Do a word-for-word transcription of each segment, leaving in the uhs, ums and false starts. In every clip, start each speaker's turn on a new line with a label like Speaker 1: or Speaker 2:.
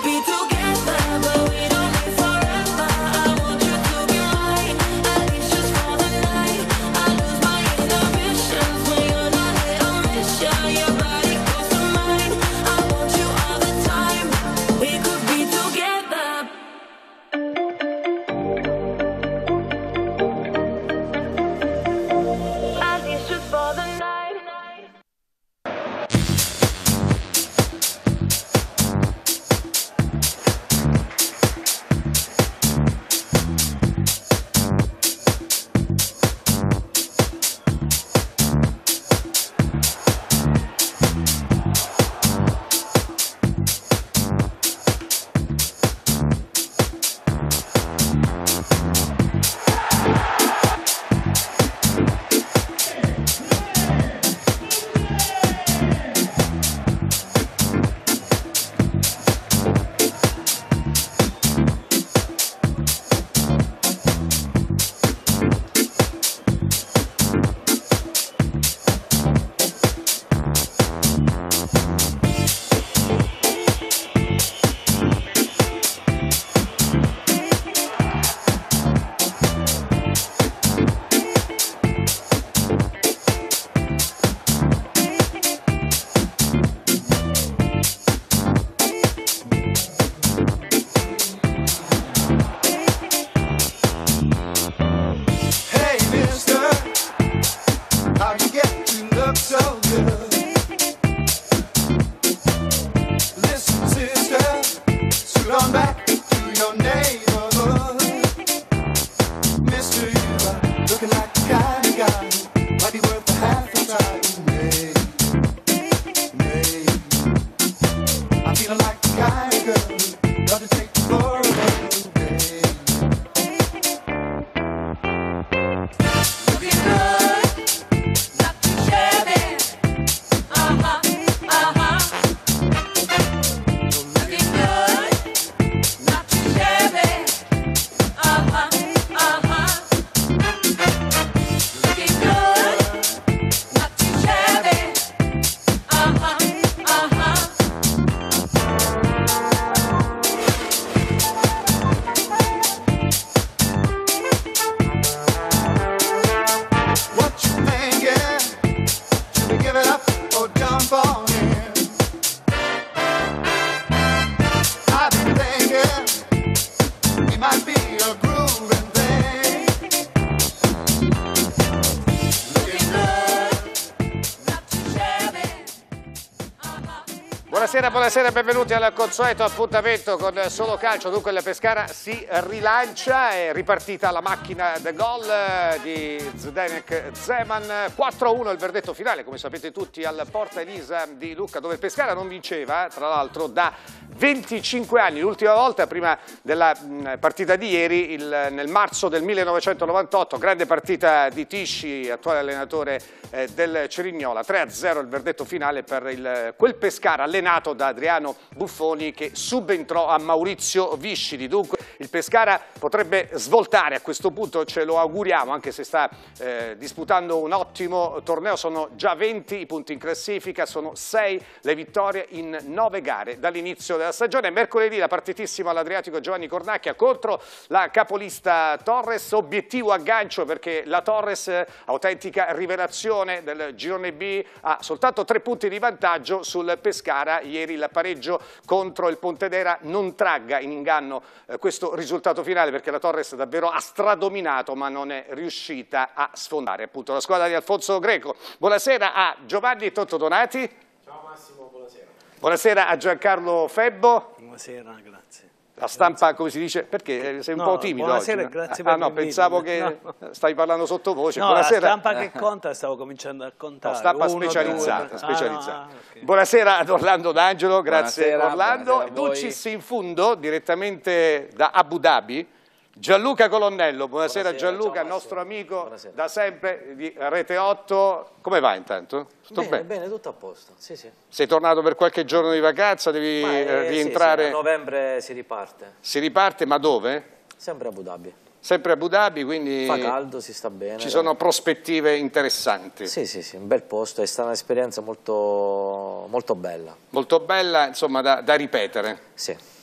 Speaker 1: Buonasera, buonasera, benvenuti al consueto appuntamento con Solo Calcio. Dunque la Pescara si rilancia, è ripartita la macchina del gol di Zdenek Zeman, quattro a uno il verdetto finale, come sapete tutti, al Porta Elisa di Lucca, dove il Pescara non vinceva, tra l'altro, da venticinque anni. L'ultima volta, prima della partita di ieri, il, nel marzo del millenovecentonovantotto, grande partita di Tisci, attuale allenatore eh, del Cerignola, tre a zero il verdetto finale per il, quel Pescara allenato da Adriano Buffoni, che subentrò a Maurizio Viscidi. Dunque il Pescara potrebbe svoltare a questo punto, ce lo auguriamo, anche se sta eh, disputando un ottimo torneo. Sono già venti i punti in classifica, sono sei le vittorie in nove gare dall'inizio della stagione. Mercoledì la partitissima all'Adriatico Giovanni Cornacchia contro la capolista Torres, obiettivo aggancio perché la Torres, autentica rivelazione del girone B, ha soltanto tre punti di vantaggio sul Pescara. Ieri il pareggio contro il Pontedera non tragga in inganno eh, questo risultato finale, perché la Torres davvero ha stradominato ma non è riuscita a sfondare appunto la squadra di Alfonso Greco. Buonasera a Giovanni Totto Donati.
Speaker 2: Ciao Massimo, buonasera.
Speaker 1: Buonasera a Giancarlo Febbo.
Speaker 2: Buonasera, grazie.
Speaker 1: La stampa, come si dice, perché sei un
Speaker 2: no,
Speaker 1: po' timido
Speaker 2: buonasera,
Speaker 1: oggi?
Speaker 2: Grazie per
Speaker 1: ah no, pensavo che
Speaker 2: no.
Speaker 1: stai parlando sottovoce.
Speaker 2: No,
Speaker 1: buonasera.
Speaker 2: la stampa che conta stavo cominciando a contare.
Speaker 1: No, stampa
Speaker 2: Uno,
Speaker 1: specializzata.
Speaker 2: due,
Speaker 1: specializzata.
Speaker 2: ah, okay.
Speaker 1: Buonasera ad Orlando D'Angelo, grazie
Speaker 3: buonasera,
Speaker 1: Orlando.
Speaker 3: buonasera
Speaker 1: Ducis in fundo, direttamente da Abu Dhabi, Gianluca Colonnello. Buonasera, buonasera Gianluca, nostro amico buonasera. Da sempre di Rete otto. Come va intanto? Tutto
Speaker 3: bene,
Speaker 1: bene?
Speaker 3: Bene, tutto a posto. Sì, sì.
Speaker 1: Sei tornato per qualche giorno di vacanza? Devi
Speaker 3: ma, eh,
Speaker 1: rientrare?
Speaker 3: Sì, sì, a novembre si riparte.
Speaker 1: Si riparte, ma dove?
Speaker 3: Sempre a Abu Dhabi.
Speaker 1: Sempre a Abu Dhabi, quindi
Speaker 3: fa caldo, si sta bene.
Speaker 1: Ci sono prospettive interessanti.
Speaker 3: Sì, sì, sì, un bel posto, è stata un'esperienza molto, molto bella.
Speaker 1: Molto bella, insomma, da, da ripetere.
Speaker 3: Sì.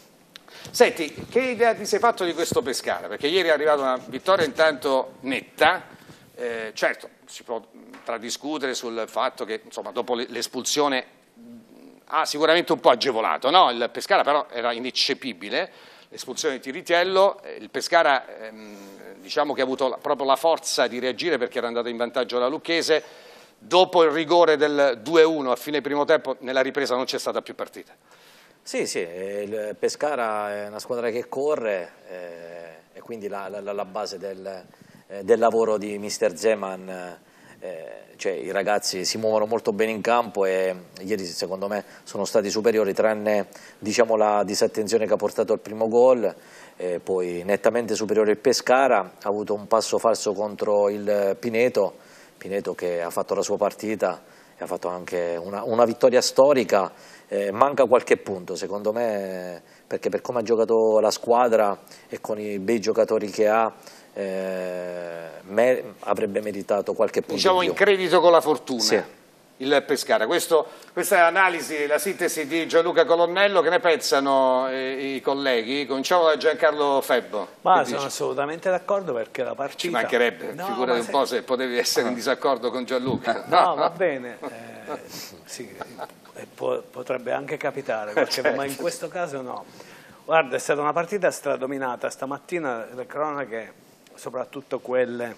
Speaker 1: Senti, che idea ti sei fatto di questo Pescara? Perché ieri è arrivata una vittoria intanto netta, eh, certo si può tradiscutere sul fatto che insomma, dopo l'espulsione ha sicuramente un po' agevolato, no? Il Pescara però era ineccepibile, l'espulsione di Tiritiello, il Pescara ehm, diciamo che ha avuto proprio la forza di reagire perché era andato in vantaggio la Lucchese, dopo il rigore del due a uno a fine primo tempo nella ripresa non c'è stata più partita.
Speaker 3: Sì, sì, il Pescara è una squadra che corre eh, e quindi la, la, la base del, eh, del lavoro di mister Zeman, eh, cioè i ragazzi si muovono molto bene in campo e ieri secondo me sono stati superiori, tranne diciamo, la disattenzione che ha portato al primo gol, eh, poi nettamente superiore il Pescara, ha avuto un passo falso contro il Pineto, Pineto che ha fatto la sua partita e ha fatto anche una, una vittoria storica. Eh, manca qualche punto secondo me perché per come ha giocato la squadra e con i bei giocatori che ha eh, me, avrebbe meritato qualche punto
Speaker 1: diciamo
Speaker 3: in
Speaker 1: in
Speaker 3: più.
Speaker 1: credito con la fortuna,
Speaker 3: sì.
Speaker 1: Il Pescara. Questo, questa è l'analisi, la sintesi di Gianluca Colonnello. Che ne pensano eh, i colleghi? Cominciamo da Giancarlo Febbo.
Speaker 2: Ma
Speaker 1: che
Speaker 2: sono
Speaker 1: dici?
Speaker 2: assolutamente d'accordo perché la partita...
Speaker 1: Ci mancherebbe,
Speaker 2: no,
Speaker 1: figurati un
Speaker 2: se...
Speaker 1: po' se potevi essere in disaccordo con Gianluca.
Speaker 2: No, va bene, eh, sì, eh, po potrebbe anche capitare, perché, certo. Ma in questo caso no. Guarda, è stata una partita stradominata, stamattina le cronache, soprattutto quelle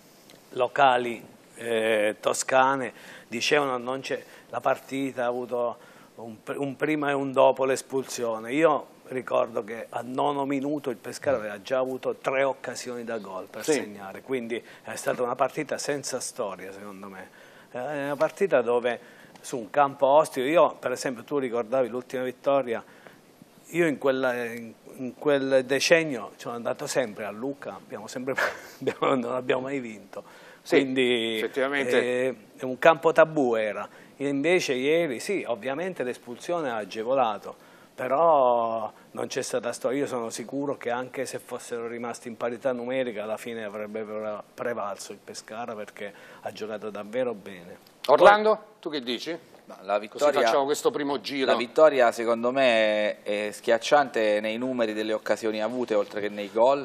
Speaker 2: locali eh, toscane, dicevano non c'è la partita ha avuto un, un prima e un dopo l'espulsione. Io ricordo che al nono minuto il Pescara aveva già avuto tre occasioni da gol per sì. segnare, quindi è stata una partita senza storia secondo me. È una partita dove su un campo ostico, io per esempio tu ricordavi l'ultima vittoria, io in, quella, in, in quel decennio sono andato sempre a Lucca, abbiamo sempre, abbiamo, non abbiamo mai vinto, sì, quindi effettivamente eh, un campo tabù era. Invece ieri sì, ovviamente l'espulsione ha agevolato, però non c'è stata storia. Io sono sicuro che anche se fossero rimasti in parità numerica alla fine avrebbe prevalso il Pescara perché ha giocato davvero bene.
Speaker 1: Orlando, tu che dici?
Speaker 4: La vittoria,
Speaker 1: così facciamo questo primo giro.
Speaker 4: La vittoria secondo me è, è schiacciante nei numeri delle occasioni avute oltre che nei gol.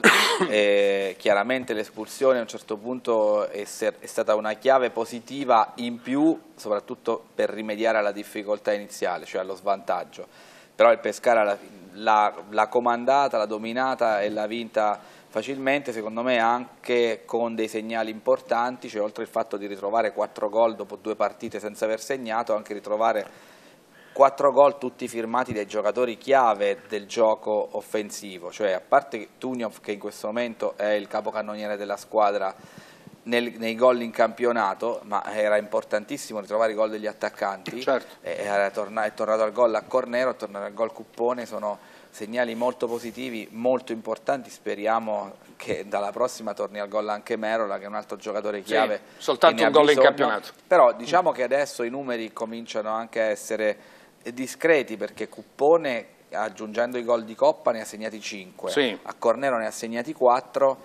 Speaker 4: E chiaramente l'espulsione a un certo punto è, è stata una chiave positiva in più, soprattutto per rimediare alla difficoltà iniziale, cioè allo svantaggio. Però il Pescara l'ha comandata, l'ha dominata e l'ha vinta facilmente, secondo me anche con dei segnali importanti, cioè oltre il fatto di ritrovare quattro gol dopo due partite senza aver segnato, anche ritrovare quattro gol tutti firmati dai giocatori chiave del gioco offensivo, cioè a parte Tuniov che in questo momento è il capocannoniere della squadra nel, nei gol in campionato, ma era importantissimo ritrovare i gol degli attaccanti, certo. Era tornato, è tornato al gol a Cornero, è tornato al gol Cuppone, sono segnali molto positivi, molto importanti, speriamo che dalla prossima torni al gol anche Merola che è un altro giocatore chiave.
Speaker 1: Sì, soltanto un gol in campionato.
Speaker 4: Però diciamo che adesso i numeri cominciano anche a essere discreti perché Cuppone aggiungendo i gol di Coppa ne ha segnati cinque, sì. A Cornero ne ha segnati quattro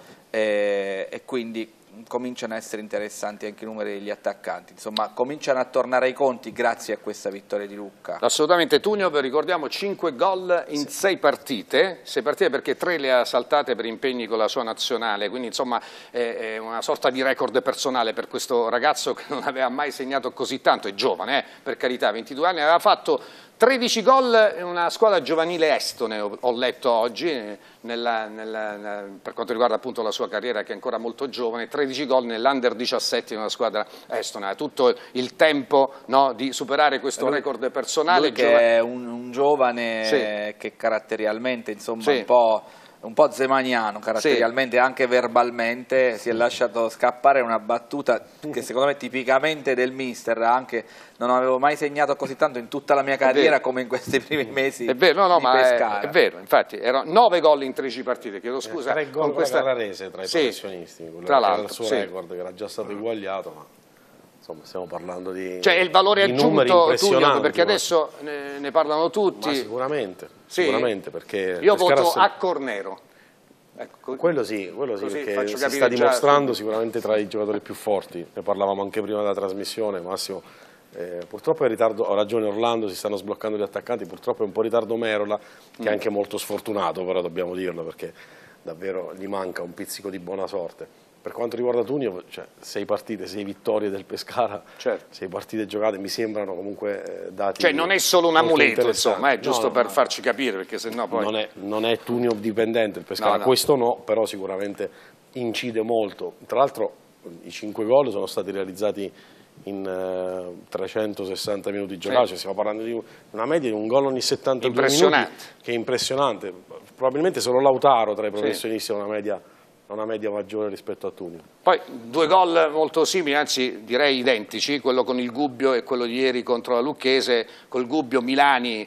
Speaker 4: eh, e quindi cominciano a essere interessanti anche i numeri degli attaccanti, insomma cominciano a tornare ai conti grazie a questa vittoria di Lucca.
Speaker 1: Assolutamente. Tuniov, ricordiamo, cinque gol in sei partite, sei partite perché tre le ha saltate per impegni con la sua nazionale, quindi insomma è una sorta di record personale per questo ragazzo che non aveva mai segnato così tanto, è giovane, eh, per carità, ventidue anni, aveva fatto tredici gol in una squadra giovanile estone, ho letto oggi, nella, nella, nella, per quanto riguarda appunto la sua carriera che è ancora molto giovane, tredici gol nell'Under diciassette in una squadra estone, ha tutto il tempo, no, di superare questo lui, record personale.
Speaker 4: Lui che è un, un giovane sì. Che caratterialmente insomma sì. un po'... un po' zemaniano caratterialmente, sì. Anche verbalmente si è lasciato scappare una battuta che secondo me è tipicamente del mister, anche non avevo mai segnato così tanto in tutta la mia carriera come in questi primi mesi.
Speaker 1: È vero, no, no,
Speaker 4: di
Speaker 1: ma
Speaker 4: Pescara.
Speaker 1: È, è vero, infatti erano nove gol in tredici partite, chiedo scusa.
Speaker 5: Eh, tre gol con questa Carrarese tra i sì, professionisti, quello tra l'altro, il suo sì. record che era già stato eguagliato, ma insomma stiamo parlando di
Speaker 1: cioè il valore aggiunto Tuniov, perché adesso ne, ne parlano tutti.
Speaker 5: Ma sicuramente,
Speaker 1: sì.
Speaker 5: sicuramente perché
Speaker 1: io voto se... a Cornero.
Speaker 5: Ecco, quello sì, quello sì perché si sta dimostrando già... sicuramente tra i giocatori più forti, ne parlavamo anche prima della trasmissione, Massimo Eh, purtroppo è in ritardo, ho ragione Orlando, si stanno sbloccando gli attaccanti, purtroppo è un po' in ritardo Merola, che è anche molto sfortunato, però dobbiamo dirlo, perché davvero gli manca un pizzico di buona sorte. Per quanto riguarda Tunio, cioè, sei partite, sei vittorie del Pescara, certo. sei partite giocate, mi sembrano comunque eh, dati.
Speaker 1: Cioè non è solo un amuleto, insomma, è giusto no, per no, farci capire, perché sennò poi.
Speaker 5: Non è, non è Tunio dipendente il Pescara, no, no. questo no, però sicuramente incide molto. Tra l'altro i cinque gol sono stati realizzati in uh, trecentosessanta minuti giocati, cioè stiamo parlando di una media di un gol ogni settantadue minuti, che è impressionante. Probabilmente solo Lautaro tra i professionisti ha una media, una media maggiore rispetto a Tunio.
Speaker 1: Poi due gol molto simili, anzi direi identici, quello con il Gubbio e quello di ieri contro la Lucchese. Col Gubbio Milani uh,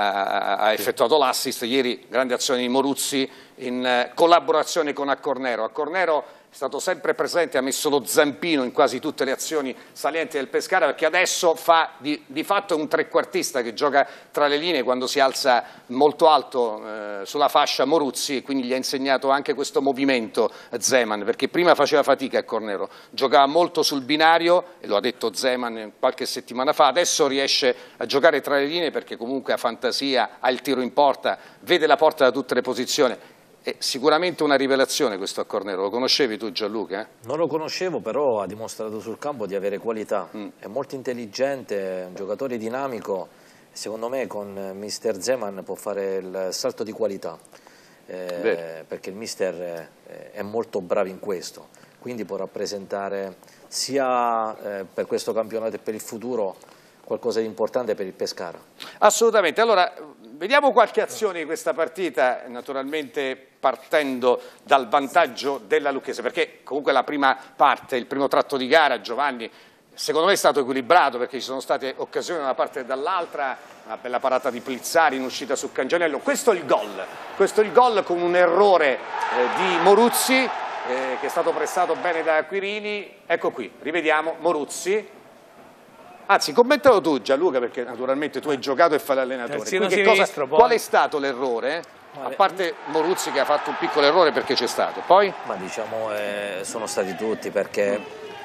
Speaker 1: ha effettuato l'assist, ieri grande azione di Moruzzi in uh, collaborazione con Accornero. Accornero è stato sempre presente, ha messo lo zampino in quasi tutte le azioni salienti del Pescara, perché adesso fa di, di fatto un trequartista che gioca tra le linee quando si alza molto alto eh, sulla fascia Moruzzi, e quindi gli ha insegnato anche questo movimento Zeman, perché prima faceva fatica a Cornero, giocava molto sul binario, e lo ha detto Zeman qualche settimana fa, adesso riesce a giocare tra le linee perché comunque ha fantasia, ha il tiro in porta, vede la porta da tutte le posizioni. È sicuramente una rivelazione questo Accornero. Lo conoscevi tu, Gianluca? Eh?
Speaker 3: Non lo conoscevo, però ha dimostrato sul campo di avere qualità, mm. è molto intelligente, è un giocatore dinamico, secondo me con mister Zeman può fare il salto di qualità, eh, perché il mister è, è molto bravo in questo, quindi può rappresentare sia eh, per questo campionato e per il futuro qualcosa di importante per il Pescara.
Speaker 1: Assolutamente. Allora, vediamo qualche azione di questa partita, naturalmente partendo dal vantaggio della Lucchese, perché comunque la prima parte, il primo tratto di gara, Giovanni, secondo me è stato equilibrato, perché ci sono state occasioni da una parte e dall'altra, una bella parata di Plizzari in uscita su Cangianello. Questo è il gol, questo è il gol con un errore eh, di Moruzzi, eh, che è stato pressato bene da Quirini. Ecco qui, rivediamo Moruzzi. Anzi, commentalo tu Gianluca, perché naturalmente tu hai giocato e fai l'allenatore. Qual è stato l'errore? A parte Moruzzi che ha fatto un piccolo errore, perché c'è stato. Poi?
Speaker 3: Ma diciamo eh, sono stati tutti, perché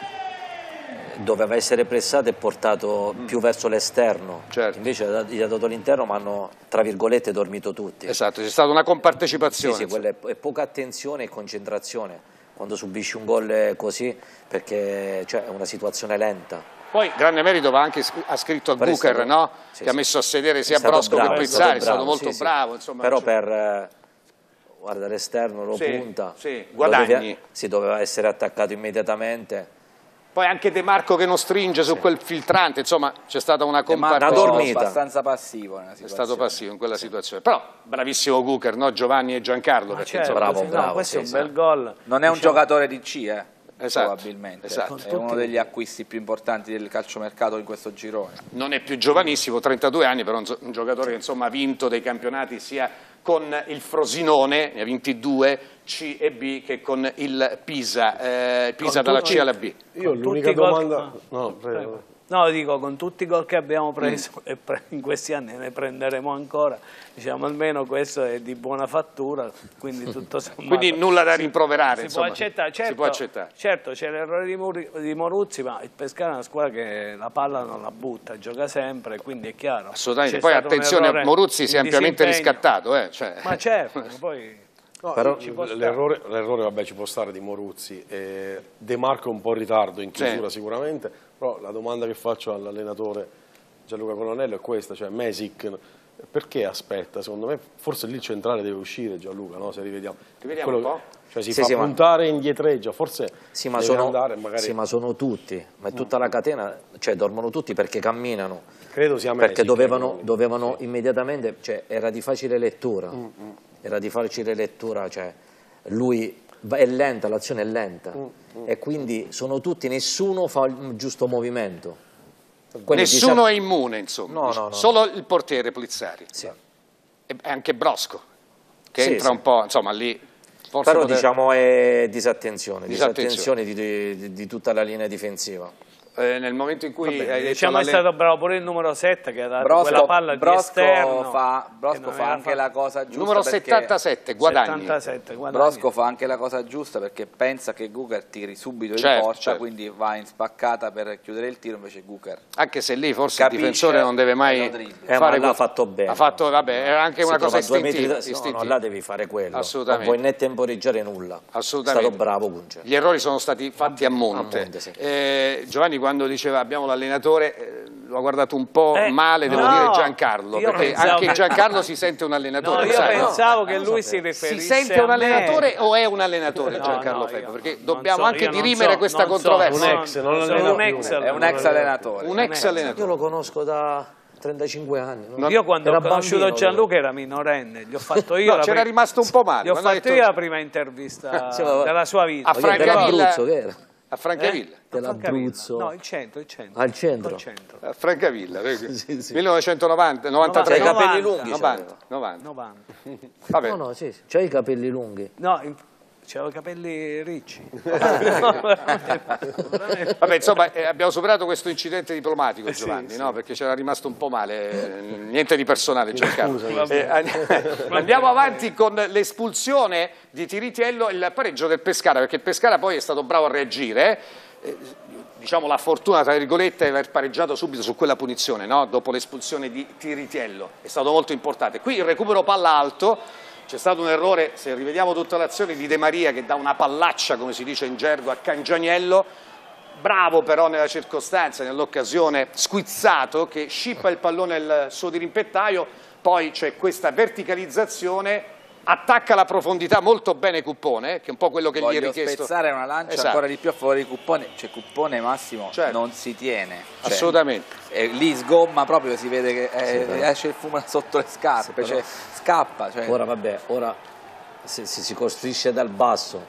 Speaker 3: doveva essere pressato e portato mm. più verso l'esterno, certo. invece gli ha dato l'interno, ma hanno tra virgolette dormito tutti.
Speaker 1: Esatto, c'è stata una compartecipazione.
Speaker 3: Sì, sì, quella è, è poca attenzione e concentrazione quando subisci un gol così, perché cioè, è una situazione lenta.
Speaker 1: Poi grande merito va anche ha scritto a Bucher, no? Sì, che sì. ha messo a sedere sia Brosco che Plizzari, è stato molto sì, bravo. Insomma,
Speaker 3: però per eh, guarda l'esterno lo sì, punta,
Speaker 1: sì, guadagni.
Speaker 3: Lo deve, si doveva essere attaccato immediatamente.
Speaker 1: Poi anche De Marco che non stringe su sì. quel filtrante, insomma c'è stata una compartecipazione.
Speaker 4: abbastanza passivo nella
Speaker 1: situazione. È stato passivo in quella sì. situazione. Però bravissimo Bucher, no? Giovanni e Giancarlo. Perché,
Speaker 2: certo,
Speaker 1: insomma,
Speaker 3: bravo,
Speaker 2: sì,
Speaker 3: bravo.
Speaker 2: No, questo
Speaker 3: sì,
Speaker 2: è un bel gol.
Speaker 4: Non è un diciamo... giocatore di C, eh?
Speaker 1: Esatto,
Speaker 4: probabilmente
Speaker 1: esatto.
Speaker 4: è uno degli acquisti più importanti del calciomercato in questo girone.
Speaker 1: Non è più giovanissimo, trentadue anni, però un giocatore che insomma ha vinto dei campionati sia con il Frosinone, ne ha vinti due, C e B, che con il Pisa, eh, Pisa dalla C alla B.
Speaker 5: Io l'unica domanda... No, prego.
Speaker 2: No, dico, con tutti i gol che abbiamo preso mm. e pre in questi anni ne prenderemo ancora, diciamo almeno questo è di buona fattura, quindi tutto sommato.
Speaker 1: Quindi nulla da rimproverare,
Speaker 2: si,
Speaker 1: insomma,
Speaker 2: può accettare. Certo,
Speaker 1: si può accettare.
Speaker 2: Certo, c'è l'errore di, di Moruzzi, ma il Pescara è una squadra che la palla non la butta, gioca sempre, quindi è chiaro.
Speaker 1: Assolutamente, poi attenzione, Moruzzi si è ampiamente riscattato. Eh, cioè.
Speaker 2: Ma certo, poi...
Speaker 5: No, l'errore vabbè ci può stare di Moruzzi, eh, De Marco è un po' in ritardo in chiusura sì. sicuramente, però la domanda che faccio all'allenatore Gianluca Colonnello è questa, cioè Mesic perché aspetta? Secondo me forse lì il centrale deve uscire Gianluca, no? Se rivediamo,
Speaker 1: rivediamo Quello, un po'?
Speaker 5: Cioè si
Speaker 3: sì,
Speaker 5: fa
Speaker 3: sì,
Speaker 5: puntare ma... indietreggia, forse
Speaker 3: sì, ma
Speaker 5: deve
Speaker 3: sono,
Speaker 5: andare magari...
Speaker 3: Sì, ma sono tutti, ma è tutta la catena, cioè dormono tutti perché camminano.
Speaker 5: Credo sia
Speaker 3: Mesic, perché dovevano,
Speaker 5: credo.
Speaker 3: dovevano
Speaker 5: sì.
Speaker 3: immediatamente, cioè era di facile lettura. Mm, mm. Era di facile lettura, cioè lui è lenta, l'azione è lenta mm, mm, e quindi sono tutti, nessuno fa il giusto movimento.
Speaker 1: Quelli nessuno è immune, insomma,
Speaker 3: no, no, no.
Speaker 1: solo il portiere Plizzari
Speaker 3: sì.
Speaker 1: e anche Brosco che
Speaker 3: sì,
Speaker 1: entra
Speaker 3: sì.
Speaker 1: un po', insomma lì forse
Speaker 3: però
Speaker 1: poter...
Speaker 3: diciamo è disattenzione,
Speaker 1: disattenzione,
Speaker 3: disattenzione di, di, di tutta la linea difensiva.
Speaker 1: eh, nel momento in cui
Speaker 2: Vabbè,
Speaker 1: hai detto
Speaker 2: diciamo è stato bravo pure il numero sette che ha dato
Speaker 4: Brosco,
Speaker 2: quella palla
Speaker 4: Brosco
Speaker 2: di esterno.
Speaker 4: fa, Brosco fa anche
Speaker 2: fatto.
Speaker 4: la cosa giusta.
Speaker 1: Numero settantasette, Guadagni.
Speaker 2: settantasette, Guadagni.
Speaker 4: Brosco fa anche la cosa giusta perché pensa che Guker tiri subito
Speaker 1: Certo,
Speaker 4: in porta,
Speaker 1: certo.
Speaker 4: quindi va in spaccata per chiudere il tiro, invece Guker
Speaker 1: Anche se lì forse
Speaker 4: capisce
Speaker 1: il difensore non deve mai
Speaker 4: lo dribbling.
Speaker 3: Eh, ma
Speaker 1: fare
Speaker 3: l'ha
Speaker 1: quel-
Speaker 3: fatto bene.
Speaker 1: Ha fatto, vabbè, era anche
Speaker 3: Si
Speaker 1: una cosa
Speaker 3: trova a due metri
Speaker 1: istintiva.
Speaker 3: da- no,
Speaker 1: istintiva.
Speaker 3: no, là devi fare quello.
Speaker 1: Assolutamente.
Speaker 3: Non puoi né temporeggiare nulla.
Speaker 1: Assolutamente.
Speaker 3: È stato bravo Kunce.
Speaker 1: Gli errori sono stati fatti a monte.
Speaker 3: A monte, sì.
Speaker 1: Eh, Giovanni quando diceva abbiamo l'allenatore eh, lo ha guardato un po'
Speaker 2: Eh,
Speaker 1: male, devo
Speaker 2: no,
Speaker 1: dire Giancarlo,
Speaker 2: io
Speaker 1: perché
Speaker 2: pensavo
Speaker 1: anche
Speaker 2: che-
Speaker 1: Giancarlo si sente un allenatore.
Speaker 2: No, io
Speaker 1: sai, no?
Speaker 2: pensavo che
Speaker 3: non
Speaker 2: lui
Speaker 3: so
Speaker 2: si
Speaker 3: se-
Speaker 1: Si
Speaker 2: riferisse
Speaker 1: sente un
Speaker 2: a me.
Speaker 1: allenatore o è un allenatore
Speaker 2: No,
Speaker 1: Giancarlo
Speaker 2: no,
Speaker 1: Febbre?
Speaker 2: io
Speaker 1: Perché
Speaker 2: non
Speaker 1: dobbiamo
Speaker 2: so,
Speaker 1: anche
Speaker 2: io non
Speaker 1: dirimere
Speaker 2: so,
Speaker 1: questa
Speaker 2: non so,
Speaker 1: controversia.
Speaker 5: Un ex, non
Speaker 2: sono
Speaker 5: allena
Speaker 2: un
Speaker 5: più.
Speaker 2: ex
Speaker 4: È un ex allenatore.
Speaker 1: Un ex
Speaker 3: Io
Speaker 1: allenatore.
Speaker 3: lo conosco da trentacinque anni. no?
Speaker 2: Io quando
Speaker 3: Era
Speaker 2: ho conosciuto
Speaker 3: bambino,
Speaker 2: Gianluca era minorenne, gli ho fatto io
Speaker 1: No,
Speaker 2: la
Speaker 1: c'era
Speaker 2: pri-
Speaker 1: rimasto un po' male.
Speaker 2: gli ho
Speaker 1: quando ha
Speaker 2: fatto
Speaker 1: detto-
Speaker 2: io la prima intervista
Speaker 3: Sì, vabbè.
Speaker 2: della sua vita.
Speaker 1: A
Speaker 3: Ma che era
Speaker 1: Francavilla-
Speaker 3: dell'Abruzzo, che era?
Speaker 1: A Francavilla.
Speaker 3: Dell'Abruzzo.
Speaker 2: No, il centro, il centro.
Speaker 3: Al centro?
Speaker 2: Al centro.
Speaker 1: A Francavilla, vedi?
Speaker 3: Sì, sì.
Speaker 1: millenovecentonovanta, novantatré.
Speaker 3: C'ha i capelli
Speaker 2: novanta.
Speaker 3: lunghi.
Speaker 1: novanta, novanta.
Speaker 2: novanta.
Speaker 1: Vabbè.
Speaker 3: No, no, sì, sì. C'hai i capelli lunghi.
Speaker 2: No, in- c'avevo i capelli ricci.
Speaker 1: Vabbè, insomma, eh, abbiamo superato questo incidente diplomatico,
Speaker 2: Eh, sì,
Speaker 1: Giovanni,
Speaker 2: sì.
Speaker 1: no? Perché c'era rimasto un po' male, eh, niente di personale, Giancarlo.
Speaker 5: Scusa,
Speaker 1: Eh, an- andiamo avanti con l'espulsione di Tiritiello e il pareggio del Pescara, perché il Pescara poi è stato bravo a reagire. Eh, diciamo la fortuna, tra virgolette, di aver pareggiato subito su quella punizione, no? Dopo l'espulsione di Tiritiello, è stato molto importante. Qui il recupero palla alto, c'è stato un errore, se rivediamo tutta l'azione di De Maria che dà una pallaccia, come si dice in gergo, a Cangianiello, bravo però nella circostanza, nell'occasione, squizzato, che scippa il pallone al suo dirimpettaio, poi c'è questa verticalizzazione, attacca la profondità molto bene Cuppone, che è un po' quello che
Speaker 4: Voglio
Speaker 1: gli è richiesto.
Speaker 4: spezzare una lancia
Speaker 1: Esatto.
Speaker 4: ancora di più a favore di Cuppone, cioè Cuppone Massimo
Speaker 1: Certo.
Speaker 4: non si tiene. Cioè,
Speaker 1: Assolutamente.
Speaker 4: eh, lì sgomma proprio, si vede che eh, esce il fumo sotto le scarpe,
Speaker 3: Sì,
Speaker 4: cioè, scappa. Cioè.
Speaker 3: Ora vabbè, ora si, si- si costruisce dal basso,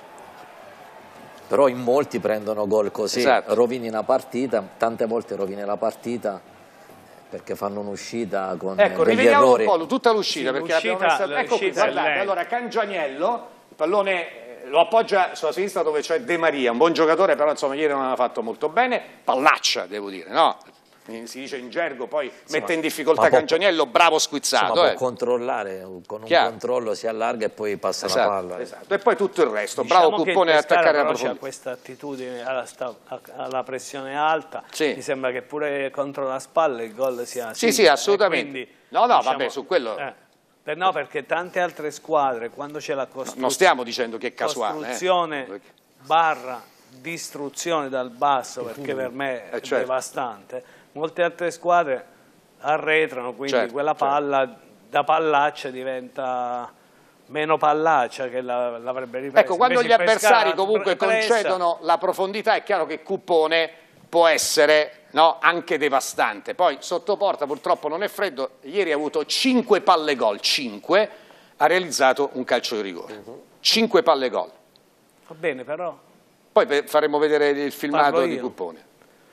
Speaker 3: però in molti prendono gol così,
Speaker 1: Esatto.
Speaker 3: rovini una partita, tante volte rovini la partita perché fanno un'uscita con
Speaker 1: Ecco,
Speaker 3: degli
Speaker 1: rivediamo
Speaker 3: errori.
Speaker 1: un po' tutta l'uscita,
Speaker 2: Sì,
Speaker 1: perché l'abbiamo
Speaker 2: l'uscita-
Speaker 1: messa... Ecco qui,
Speaker 2: l'uscita è
Speaker 1: guardate,
Speaker 2: lenta.
Speaker 1: allora Cangianiello, il pallone eh, lo appoggia sulla sinistra dove c'è De Maria, un buon giocatore, però insomma ieri non ha fatto molto bene, pallaccia devo dire, no? Si dice in gergo, poi mette
Speaker 3: ma-
Speaker 1: in difficoltà
Speaker 3: ma può-
Speaker 1: Cangianiello, bravo
Speaker 3: Insomma,
Speaker 1: squizzato.
Speaker 3: può
Speaker 1: eh.
Speaker 3: controllare, con un
Speaker 1: Chiaro.
Speaker 3: controllo si allarga e poi passa
Speaker 1: Esatto,
Speaker 3: la palla.
Speaker 1: esatto. E poi tutto il resto,
Speaker 2: Diciamo
Speaker 1: bravo
Speaker 2: che il
Speaker 1: Cuppone ad
Speaker 2: Pescara
Speaker 1: attaccare la
Speaker 2: però c'ha
Speaker 1: profondità.
Speaker 2: questa attitudine alla, sta- alla pressione alta,
Speaker 1: Sì.
Speaker 2: mi sembra che pure contro la spalla il gol sia
Speaker 1: Sì, sì,
Speaker 2: simile,
Speaker 1: assolutamente.
Speaker 2: e quindi,
Speaker 1: No, no, vabbè, su quello-
Speaker 2: eh, per- no, perché tante altre squadre, quando c'è la costruzione,
Speaker 1: Non stiamo dicendo che è casuale. eh.
Speaker 2: costruzione barra distruzione dal basso, perché per me è
Speaker 1: Eh, certo.
Speaker 2: devastante, molte altre squadre arretrano, quindi
Speaker 1: Certo,
Speaker 2: quella palla da pallaccia diventa meno pallaccia che la- l'avrebbe ripresa.
Speaker 1: Ecco, quando
Speaker 2: Invece
Speaker 1: gli
Speaker 2: il Pescara
Speaker 1: avversari comunque
Speaker 2: pressa-
Speaker 1: concedono la profondità, è chiaro che Cuppone può essere, no, anche devastante. Poi sotto porta purtroppo non è freddo, ieri ha avuto cinque palle gol, cinque, ha realizzato un calcio di rigore. cinque palle gol.
Speaker 2: Va bene, però,
Speaker 1: Poi ve- faremo vedere il filmato
Speaker 2: Parlo
Speaker 1: di
Speaker 2: io.
Speaker 1: Cuppone.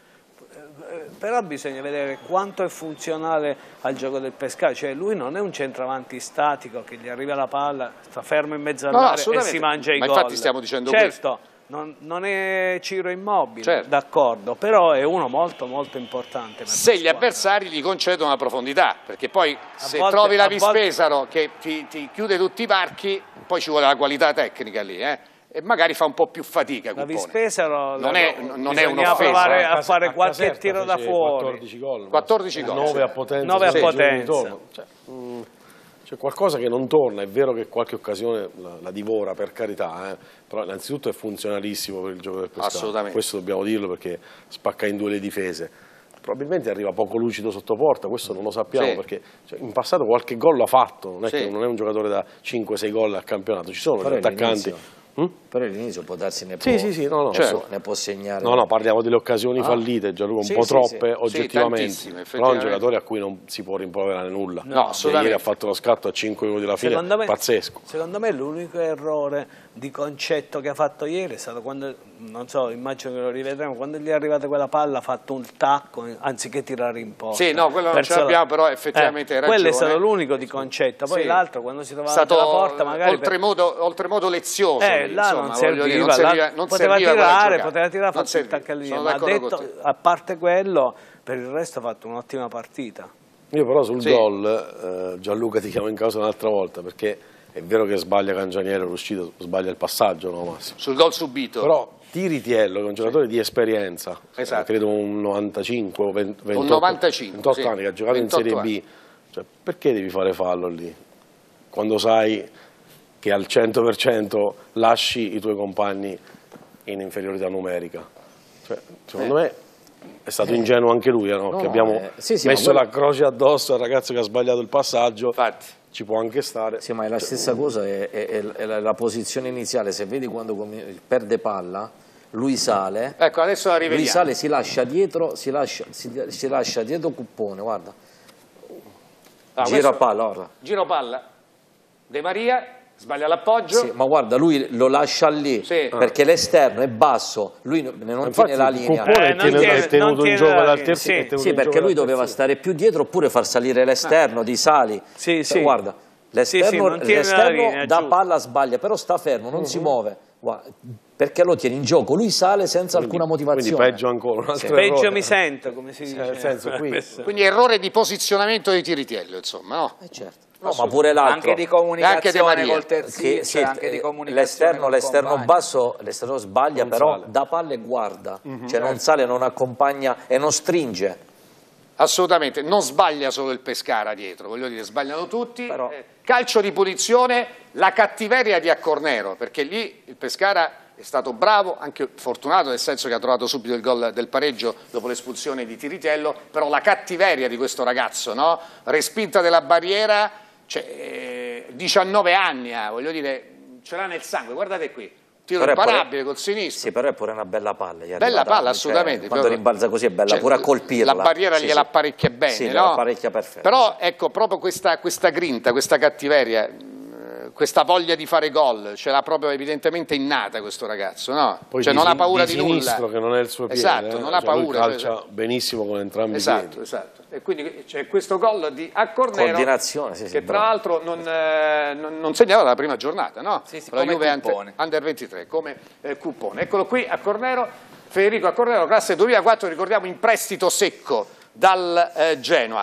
Speaker 2: eh, però bisogna vedere quanto è funzionale al gioco del Pescara, cioè lui non è un centravanti statico che gli arriva la palla, sta fermo in mezzo
Speaker 1: No, no,
Speaker 2: all'area e
Speaker 1: assolutamente.
Speaker 2: si mangia i
Speaker 1: Ma
Speaker 2: gol.
Speaker 1: infatti stiamo dicendo
Speaker 2: certo, non, non è Ciro Immobile,
Speaker 1: Certo.
Speaker 2: d'accordo, però è uno molto molto importante per
Speaker 1: Se
Speaker 2: la
Speaker 1: gli
Speaker 2: squadra.
Speaker 1: avversari gli concedono la profondità, perché poi se
Speaker 2: volte-
Speaker 1: trovi la
Speaker 2: a volte-
Speaker 1: Vispesaro che ti, ti chiude tutti i varchi, poi ci vuole la qualità tecnica lì, eh? E magari fa un po' più fatica
Speaker 2: La
Speaker 1: Cuppone.
Speaker 2: Vispesaro
Speaker 1: Non
Speaker 2: la-
Speaker 1: è- non è
Speaker 2: bisogna
Speaker 1: un'offesa,
Speaker 2: provare
Speaker 1: eh.
Speaker 2: a fare
Speaker 5: A
Speaker 2: qualche
Speaker 5: Caserta
Speaker 2: tiro da
Speaker 5: fece
Speaker 2: fuori.
Speaker 5: quattordici gol.
Speaker 1: quattordici gol,
Speaker 5: nove
Speaker 1: sì.
Speaker 5: a potenza.
Speaker 2: nove a
Speaker 5: sei giorni di
Speaker 2: potenza.
Speaker 5: ritorno. Cioè, mh, c'è qualcosa che non torna, è vero che qualche occasione la, la divora, per carità, eh, però innanzitutto è funzionalissimo per il gioco del Pescara.
Speaker 1: Assolutamente.
Speaker 5: Questo dobbiamo dirlo perché spacca in due le difese. Probabilmente arriva poco lucido sotto porta, questo non lo sappiamo
Speaker 1: Sì.
Speaker 5: perché cioè, in passato qualche gol l'ha fatto, non è,
Speaker 1: Sì.
Speaker 5: che non è un giocatore da cinque sei gol al campionato, ci sono
Speaker 3: Però
Speaker 5: degli attaccanti.
Speaker 3: all'inizio-
Speaker 5: Hm?
Speaker 3: Però all'inizio può darsi ne può,
Speaker 5: Sì, sì, sì, no, no,
Speaker 3: certo,
Speaker 5: certo.
Speaker 3: ne può segnare.
Speaker 5: No, no, parliamo delle occasioni
Speaker 3: Ah.
Speaker 5: fallite, Gianluca, un
Speaker 3: Sì,
Speaker 5: po'
Speaker 3: sì,
Speaker 5: troppe
Speaker 3: sì.
Speaker 5: oggettivamente,
Speaker 1: tantissime,
Speaker 5: però è un
Speaker 1: effettivamente.
Speaker 5: giocatore a cui non si può rimproverare nulla.
Speaker 1: No,
Speaker 5: Cioè,
Speaker 1: assolutamente.
Speaker 5: ieri ha fatto lo scatto a cinque minuti alla fine,
Speaker 2: Secondo me,
Speaker 5: pazzesco.
Speaker 2: secondo me l'unico errore di concetto che ha fatto ieri è stato quando non so, immagino che lo rivedremo, quando gli è arrivata quella palla ha fatto un tacco anziché tirare in porta.
Speaker 1: Sì, no, quello non ce l'abbiamo, però effettivamente
Speaker 2: eh,
Speaker 1: hai ragione.
Speaker 2: Quello è stato l'unico di Concetta, poi sì. L'altro quando si trovava
Speaker 1: stato
Speaker 2: alla porta magari...
Speaker 1: Oltremodo, per... oltremodo lezioso.
Speaker 2: Eh,
Speaker 1: lì,
Speaker 2: là
Speaker 1: insomma,
Speaker 2: non serviva,
Speaker 1: dire, non serviva non
Speaker 2: poteva
Speaker 1: serviva
Speaker 2: tirare, poteva tirare, fatto il taccallino, ma ha detto,
Speaker 1: te.
Speaker 2: a parte quello, per il resto ha fatto un'ottima partita.
Speaker 5: Io però sul
Speaker 1: sì.
Speaker 5: gol, eh, Gianluca ti chiamo in causa un'altra volta, perché è vero che sbaglia Cangianiello, l'uscito, sbaglia il passaggio, no Massimo?
Speaker 1: Sul gol subito.
Speaker 5: Però Tiritiello, che è un giocatore sì. di esperienza,
Speaker 1: esatto.
Speaker 5: eh, credo un novantacinque o ventotto,
Speaker 1: un novantacinque,
Speaker 5: ventotto
Speaker 1: sì.
Speaker 5: anni, che ha giocato in Serie B, cioè, perché devi fare fallo lì? Quando sai che al cento per cento lasci i tuoi compagni in inferiorità numerica. Cioè, secondo eh. me è stato ingenuo anche lui, no? No, che abbiamo eh, sì, sì, messo quello... la croce addosso al ragazzo che ha sbagliato il passaggio.
Speaker 1: Infatti.
Speaker 5: Ci può anche stare.
Speaker 3: Sì, ma è la stessa cosa, è, è, è la, la posizione iniziale. Se vedi quando perde palla, lui sale,
Speaker 1: ecco, adesso la rivediamo.
Speaker 3: Lui sale, si lascia dietro, si lascia, si, si lascia dietro Cuppone, guarda. Ah, Giro palla, guarda.
Speaker 1: Giro palla. De Maria sbaglia l'appoggio.
Speaker 3: Sì, ma guarda, lui lo lascia lì, sì. perché l'esterno è basso, lui non
Speaker 5: infatti,
Speaker 3: tiene la linea.
Speaker 5: Cuppone eh, è tenuto,
Speaker 2: tiene,
Speaker 5: è tenuto in gioco l'alterno.
Speaker 3: Sì, sì perché lui doveva stare più dietro oppure far salire l'esterno di Sali.
Speaker 2: Sì, sì.
Speaker 3: Guarda, l'esterno
Speaker 2: sì, sì,
Speaker 3: da palla sbaglia, però sta fermo, non uh-huh. si muove. Guarda, perché lo tiene in gioco, lui sale senza quindi, alcuna motivazione.
Speaker 5: Quindi peggio ancora, un altro
Speaker 2: sì. Peggio mi sento, come si dice.
Speaker 5: Nel senso, qui.
Speaker 1: Quindi errore di posizionamento di Tiritiello, insomma, no?
Speaker 3: Eh certo. No, ma pure l'altro.
Speaker 4: Anche di comunicazione col terzino, sì, anche di comunicazione
Speaker 3: l'esterno, l'esterno basso, l'esterno sbaglia, non però sale. Da palle guarda, uh-huh. cioè non sale, non accompagna e non stringe.
Speaker 1: Assolutamente, non sbaglia solo il Pescara dietro, voglio dire, sbagliano tutti.
Speaker 3: Però...
Speaker 1: Eh, calcio di punizione, la cattiveria di Accornero, perché lì il Pescara è stato bravo, anche fortunato, nel senso che ha trovato subito il gol del pareggio dopo l'espulsione di Tiritiello, però la cattiveria di questo ragazzo, no? Respinta della barriera, cioè, eh, diciannove anni, eh, voglio dire, ce l'ha nel sangue, guardate qui. Tiro imparabile col sinistro.
Speaker 3: Sì, però è pure una bella palla.
Speaker 1: Bella palla, cioè, assolutamente.
Speaker 3: Quando rimbalza così è bella, cioè, pure a colpirla.
Speaker 1: La barriera sì, gliela apparecchia
Speaker 3: sì.
Speaker 1: bene,
Speaker 3: sì,
Speaker 1: no?
Speaker 3: apparecchia perfetto.
Speaker 1: Però ecco, proprio questa, questa grinta, questa cattiveria, questa voglia di fare gol, ce l'ha proprio evidentemente innata questo ragazzo, no?
Speaker 5: Poi
Speaker 1: cioè
Speaker 5: di,
Speaker 1: non ha paura di,
Speaker 5: di
Speaker 1: nulla.
Speaker 5: Che non è il suo piede.
Speaker 1: Esatto,
Speaker 5: eh?
Speaker 1: non ha
Speaker 5: cioè,
Speaker 1: paura.
Speaker 5: Lui calcia
Speaker 1: cioè,
Speaker 5: benissimo con entrambi
Speaker 1: esatto,
Speaker 5: i piedi.
Speaker 1: Esatto. E quindi c'è questo gol di Accornero,
Speaker 3: coordinazione, sì, sì,
Speaker 1: che tra
Speaker 3: bravo.
Speaker 1: l'altro non, eh, non, non segnava la prima giornata, no?
Speaker 4: Sì, sì,
Speaker 1: la Juve Under ventitré, come eh, Cuppone. Eccolo qui, Accornero, Federico Accornero, classe duemilaquattro, ricordiamo in prestito secco dal eh, Genoa.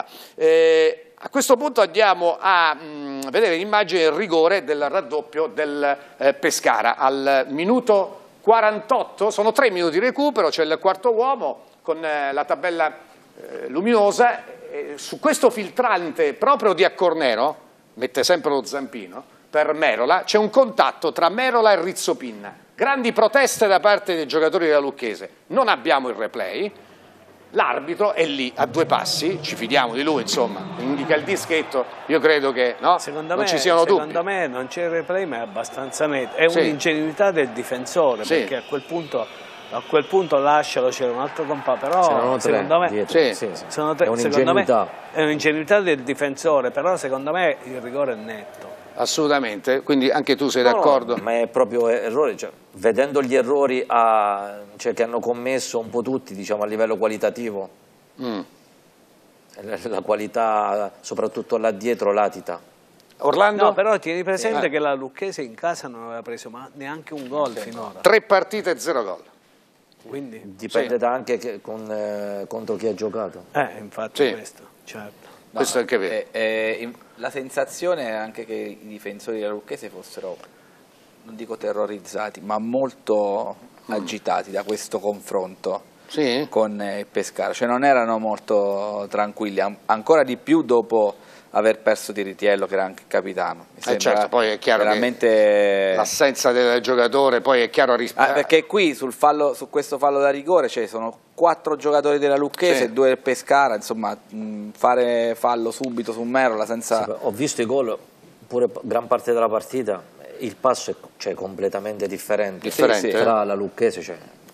Speaker 1: Eh, a questo punto andiamo a mh, vedere l'immagine del rigore del raddoppio del eh, Pescara al minuto quarantotto, sono tre minuti di recupero, c'è il quarto uomo con eh, la tabella eh, luminosa, eh, su questo filtrante proprio di Accornero, mette sempre lo zampino, per Merola, c'è un contatto tra Merola e Rizzopinna, grandi proteste da parte dei giocatori della Lucchese, non abbiamo il replay, l'arbitro è lì a due passi, ci fidiamo di lui, insomma, indica il dischetto, io credo che no,
Speaker 2: secondo
Speaker 1: non
Speaker 2: me,
Speaker 1: ci siano dubbi.
Speaker 2: Secondo me non c'è il replay, ma è abbastanza netto, è
Speaker 1: sì.
Speaker 2: un'ingenuità del difensore, sì. perché a quel punto, a quel punto lascialo, c'era un altro compagno, però secondo me,
Speaker 3: sì.
Speaker 2: Sì. Sono tre, è un'ingenuità è un'ingenuità del difensore, però secondo me il rigore è netto.
Speaker 1: Assolutamente, quindi anche tu sei
Speaker 3: no,
Speaker 1: d'accordo?
Speaker 3: No, ma è proprio errore, cioè, vedendo gli errori a, cioè, che hanno commesso un po' tutti, diciamo, a livello qualitativo, mm. la, la qualità soprattutto là dietro latita.
Speaker 1: Orlando?
Speaker 2: No, però tieni presente
Speaker 1: sì.
Speaker 2: che la Lucchese in casa non aveva preso ma neanche un gol sì. finora.
Speaker 1: Tre partite e zero gol.
Speaker 2: Quindi,
Speaker 3: dipende
Speaker 1: sì.
Speaker 3: da anche che, con, eh, contro chi ha giocato.
Speaker 2: Eh, infatti
Speaker 1: sì.
Speaker 2: questo, certo.
Speaker 1: No, questo è anche vero.
Speaker 4: Eh, eh, la sensazione è anche che i difensori della Lucchese fossero, non dico terrorizzati, ma molto mm. agitati da questo confronto
Speaker 1: sì?
Speaker 4: con il Pescara, cioè non erano molto tranquilli, ancora di più dopo aver perso Tiritiello che era anche capitano. Mi
Speaker 1: eh certo, poi è chiaro
Speaker 4: veramente...
Speaker 1: che l'assenza del giocatore poi è chiaro a rispetto.
Speaker 4: Ah, perché qui sul fallo, su questo fallo da rigore cioè, sono quattro giocatori della Lucchese e sì. due del Pescara, insomma mh, fare fallo subito su Merola senza...
Speaker 3: Sì, ho visto i gol, pure gran parte della partita, il passo è cioè, completamente differente,
Speaker 1: differente
Speaker 3: sì, sì. tra la Lucchese, cioè,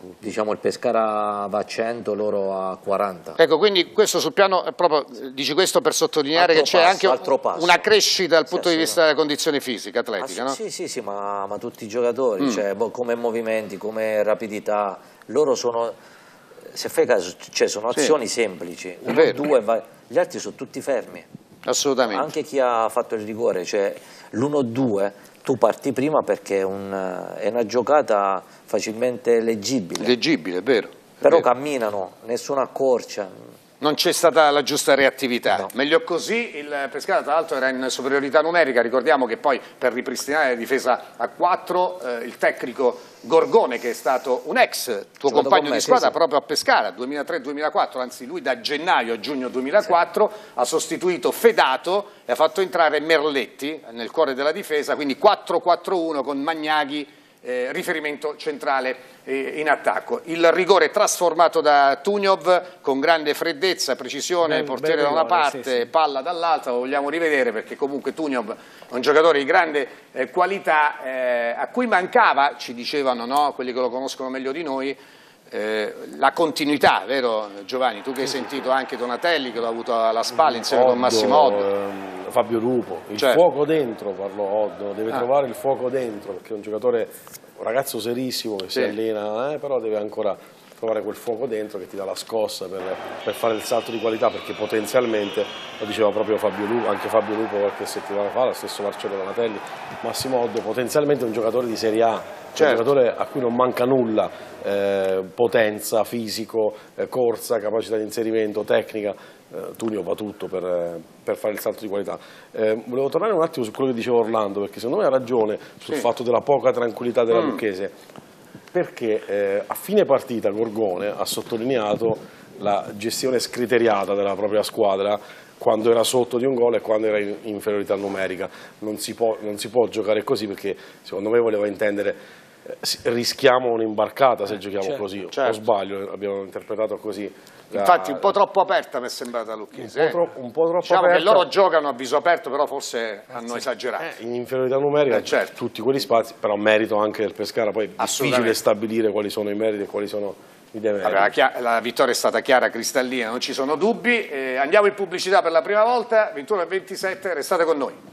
Speaker 3: diciamo il Pescara va a cento, loro a quaranta.
Speaker 1: Ecco, quindi questo sul piano, proprio dici questo per sottolineare altro che c'è anche
Speaker 3: passo.
Speaker 1: una crescita dal
Speaker 3: sì,
Speaker 1: punto di vista della condizione fisica, atletica,
Speaker 3: ah,
Speaker 1: no?
Speaker 3: Sì, sì, sì, ma, ma tutti i giocatori,
Speaker 1: mm.
Speaker 3: cioè, come movimenti, come rapidità, loro sono, se fai caso, cioè, sono azioni sì. semplici, uno, due, vai, gli altri sono tutti fermi.
Speaker 1: Assolutamente.
Speaker 3: Anche chi ha fatto il rigore, cioè l'uno due, tu parti prima perché è, un, è una giocata facilmente leggibile.
Speaker 1: Leggibile, è vero. È
Speaker 3: Però
Speaker 1: vero.
Speaker 3: camminano, nessuno accorcia.
Speaker 1: Non c'è stata la giusta reattività.
Speaker 3: No.
Speaker 1: Meglio così, il Pescara tra l'altro era in superiorità numerica, ricordiamo che poi per ripristinare la difesa a quattro eh, il tecnico Gorgone, che è stato un ex tuo Giocato compagno me, di squadra sì, sì. proprio a Pescara, duemilatré duemilaquattro, anzi lui da gennaio a giugno duemilaquattro sì. ha sostituito Fedato e ha fatto entrare Merletti nel cuore della difesa, quindi quattro quattro uno con Magnaghi Eh, riferimento centrale eh, in attacco. Il rigore trasformato da Tuňov con grande freddezza, precisione, bel, portiere bel rigore, da una parte, sì, sì. palla dall'altra, lo vogliamo rivedere perché comunque Tuňov è un giocatore di grande eh, qualità eh, a cui mancava, ci dicevano no, quelli che lo conoscono meglio di noi, eh, la continuità, vero Giovanni? Tu che hai sì, sentito sì. anche Donatelli che l'ha avuto alla spalla insieme
Speaker 5: Oddo,
Speaker 1: con Massimo Oddo.
Speaker 5: Ehm, Fabio Lupo, il
Speaker 1: certo.
Speaker 5: fuoco dentro, parlo Oddo, deve ah. trovare il fuoco dentro perché è un giocatore, un ragazzo serissimo che sì. si allena, eh, però deve ancora trovare quel fuoco dentro che ti dà la scossa per, per fare il salto di qualità, perché potenzialmente, lo diceva proprio Fabio Lupo, anche Fabio Lupo qualche settimana fa, lo stesso Marcello Donatelli, Massimo Oddo, potenzialmente è un giocatore di Serie A, certo. un giocatore a cui non manca nulla, eh, potenza, fisico, eh, corsa, capacità di inserimento, tecnica. Uh, Tuňov fa tutto per, per fare il salto di qualità. Eh, volevo tornare un attimo su quello che diceva Orlando, perché secondo me ha ragione sul sì. fatto della poca tranquillità della mm. Lucchese, perché eh, a fine partita Gorgone ha sottolineato la gestione scriteriata della propria squadra quando era sotto di un gol e quando era in inferiorità numerica. Non si può, non si può giocare così, perché secondo me voleva intendere eh, rischiamo un'imbarcata se giochiamo certo, così, certo. o sbaglio, abbiamo interpretato così.
Speaker 1: Infatti un po' troppo aperta mi è sembrata Lucchese.
Speaker 5: Un po' troppo, un po' troppo
Speaker 1: diciamo
Speaker 5: aperta.
Speaker 1: che loro giocano a viso aperto, però forse hanno esagerato.
Speaker 5: Eh, in inferiorità numerica
Speaker 1: eh, certo.
Speaker 5: tutti quegli spazi, però merito anche del Pescara, poi è difficile stabilire quali sono i meriti e quali sono i demeriti.
Speaker 1: Vabbè, la, la vittoria è stata chiara, cristallina, non ci sono dubbi. Eh, andiamo in pubblicità per la prima volta, ventuno e ventisette, restate con noi.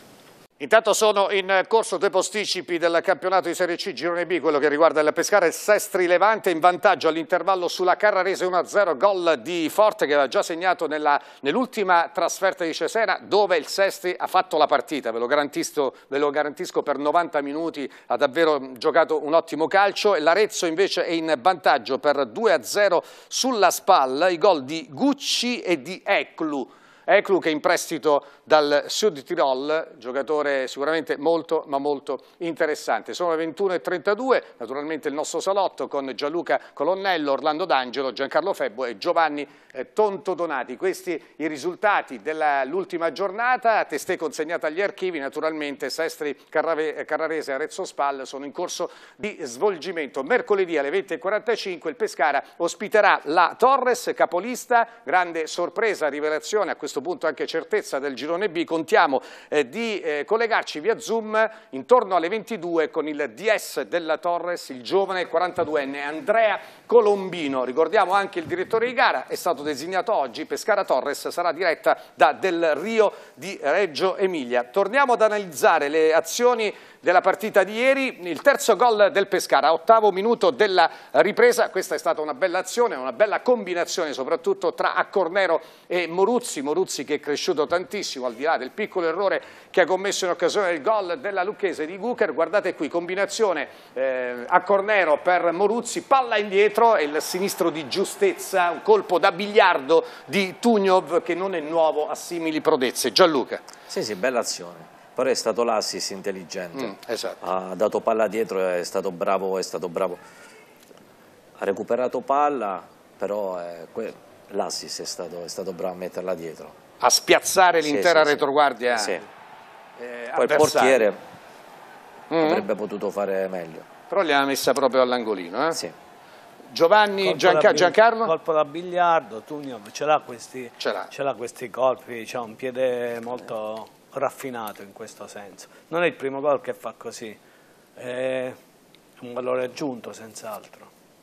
Speaker 1: Intanto sono in corso due posticipi del campionato di Serie C, Girone B, quello che riguarda il Pescara, il Sestri Levante in vantaggio all'intervallo sulla Carrarese uno a zero, gol di Forte che aveva già segnato nell'ultima trasferta di Cesena, dove il Sestri ha fatto la partita, ve lo garantisco, ve lo garantisco per novanta minuti, ha davvero giocato un ottimo calcio, e l'Arezzo invece è in vantaggio per due a zero sulla Spal, i gol di Gucci e di Eclu. Eclu che è in prestito dal Sud Tirol, giocatore sicuramente molto ma molto interessante. Sono le ventuno e trentadue, naturalmente il nostro salotto con Gianluca Colonnello, Orlando D'Angelo, Giancarlo Febbo e Giovanni eh, Tonto Donati. Questi i risultati dell'ultima giornata, a testè consegnata agli archivi, naturalmente Sestri Carrarese e Arezzo Spal sono in corso di svolgimento. Mercoledì alle venti e quarantacinque il Pescara ospiterà la Torres, capolista, grande sorpresa, rivelazione, a questo punto anche certezza del girone B. Contiamo eh, di eh, collegarci via Zoom intorno alle ventidue con il D S della Torres, il giovane quarantaduenne Andrea Colombino. Ricordiamo anche il direttore di gara, è stato designato oggi, Pescara Torres sarà diretta da Del Rio di Reggio Emilia. Torniamo ad analizzare le azioni della partita di ieri, il terzo gol del Pescara, ottavo minuto della ripresa. Questa è stata una bella azione, una bella combinazione soprattutto tra Accornero e Moruzzi, Moruzzi che è cresciuto tantissimo al di là del piccolo errore che ha commesso in occasione del gol della Lucchese di Gucher. Guardate qui, combinazione eh, Accornero per Moruzzi, palla indietro e il sinistro di giustezza, un colpo da biliardo di Tuňov che non è nuovo a simili prodezze. Gianluca.
Speaker 3: Sì, sì, bella azione. Però è stato l'assist intelligente,
Speaker 1: mm, esatto.
Speaker 3: ha dato palla dietro, è stato bravo, è stato bravo. Ha recuperato palla, però eh, l'assist è stato, è stato bravo a metterla dietro.
Speaker 1: A spiazzare
Speaker 3: sì,
Speaker 1: l'intera
Speaker 3: sì,
Speaker 1: retroguardia.
Speaker 3: Sì.
Speaker 1: Eh,
Speaker 3: Poi il portiere
Speaker 1: mm.
Speaker 3: avrebbe potuto fare meglio.
Speaker 1: Però gliel'ha messa proprio all'angolino. Eh?
Speaker 3: Sì.
Speaker 1: Giovanni, Gianca Giancarlo?
Speaker 2: Colpo da biliardo, Tuňov ce l'ha questi,
Speaker 1: ce
Speaker 2: questi colpi, ha un piede molto raffinato in questo senso. Non è il primo gol che fa così, è un valore aggiunto senz'altro.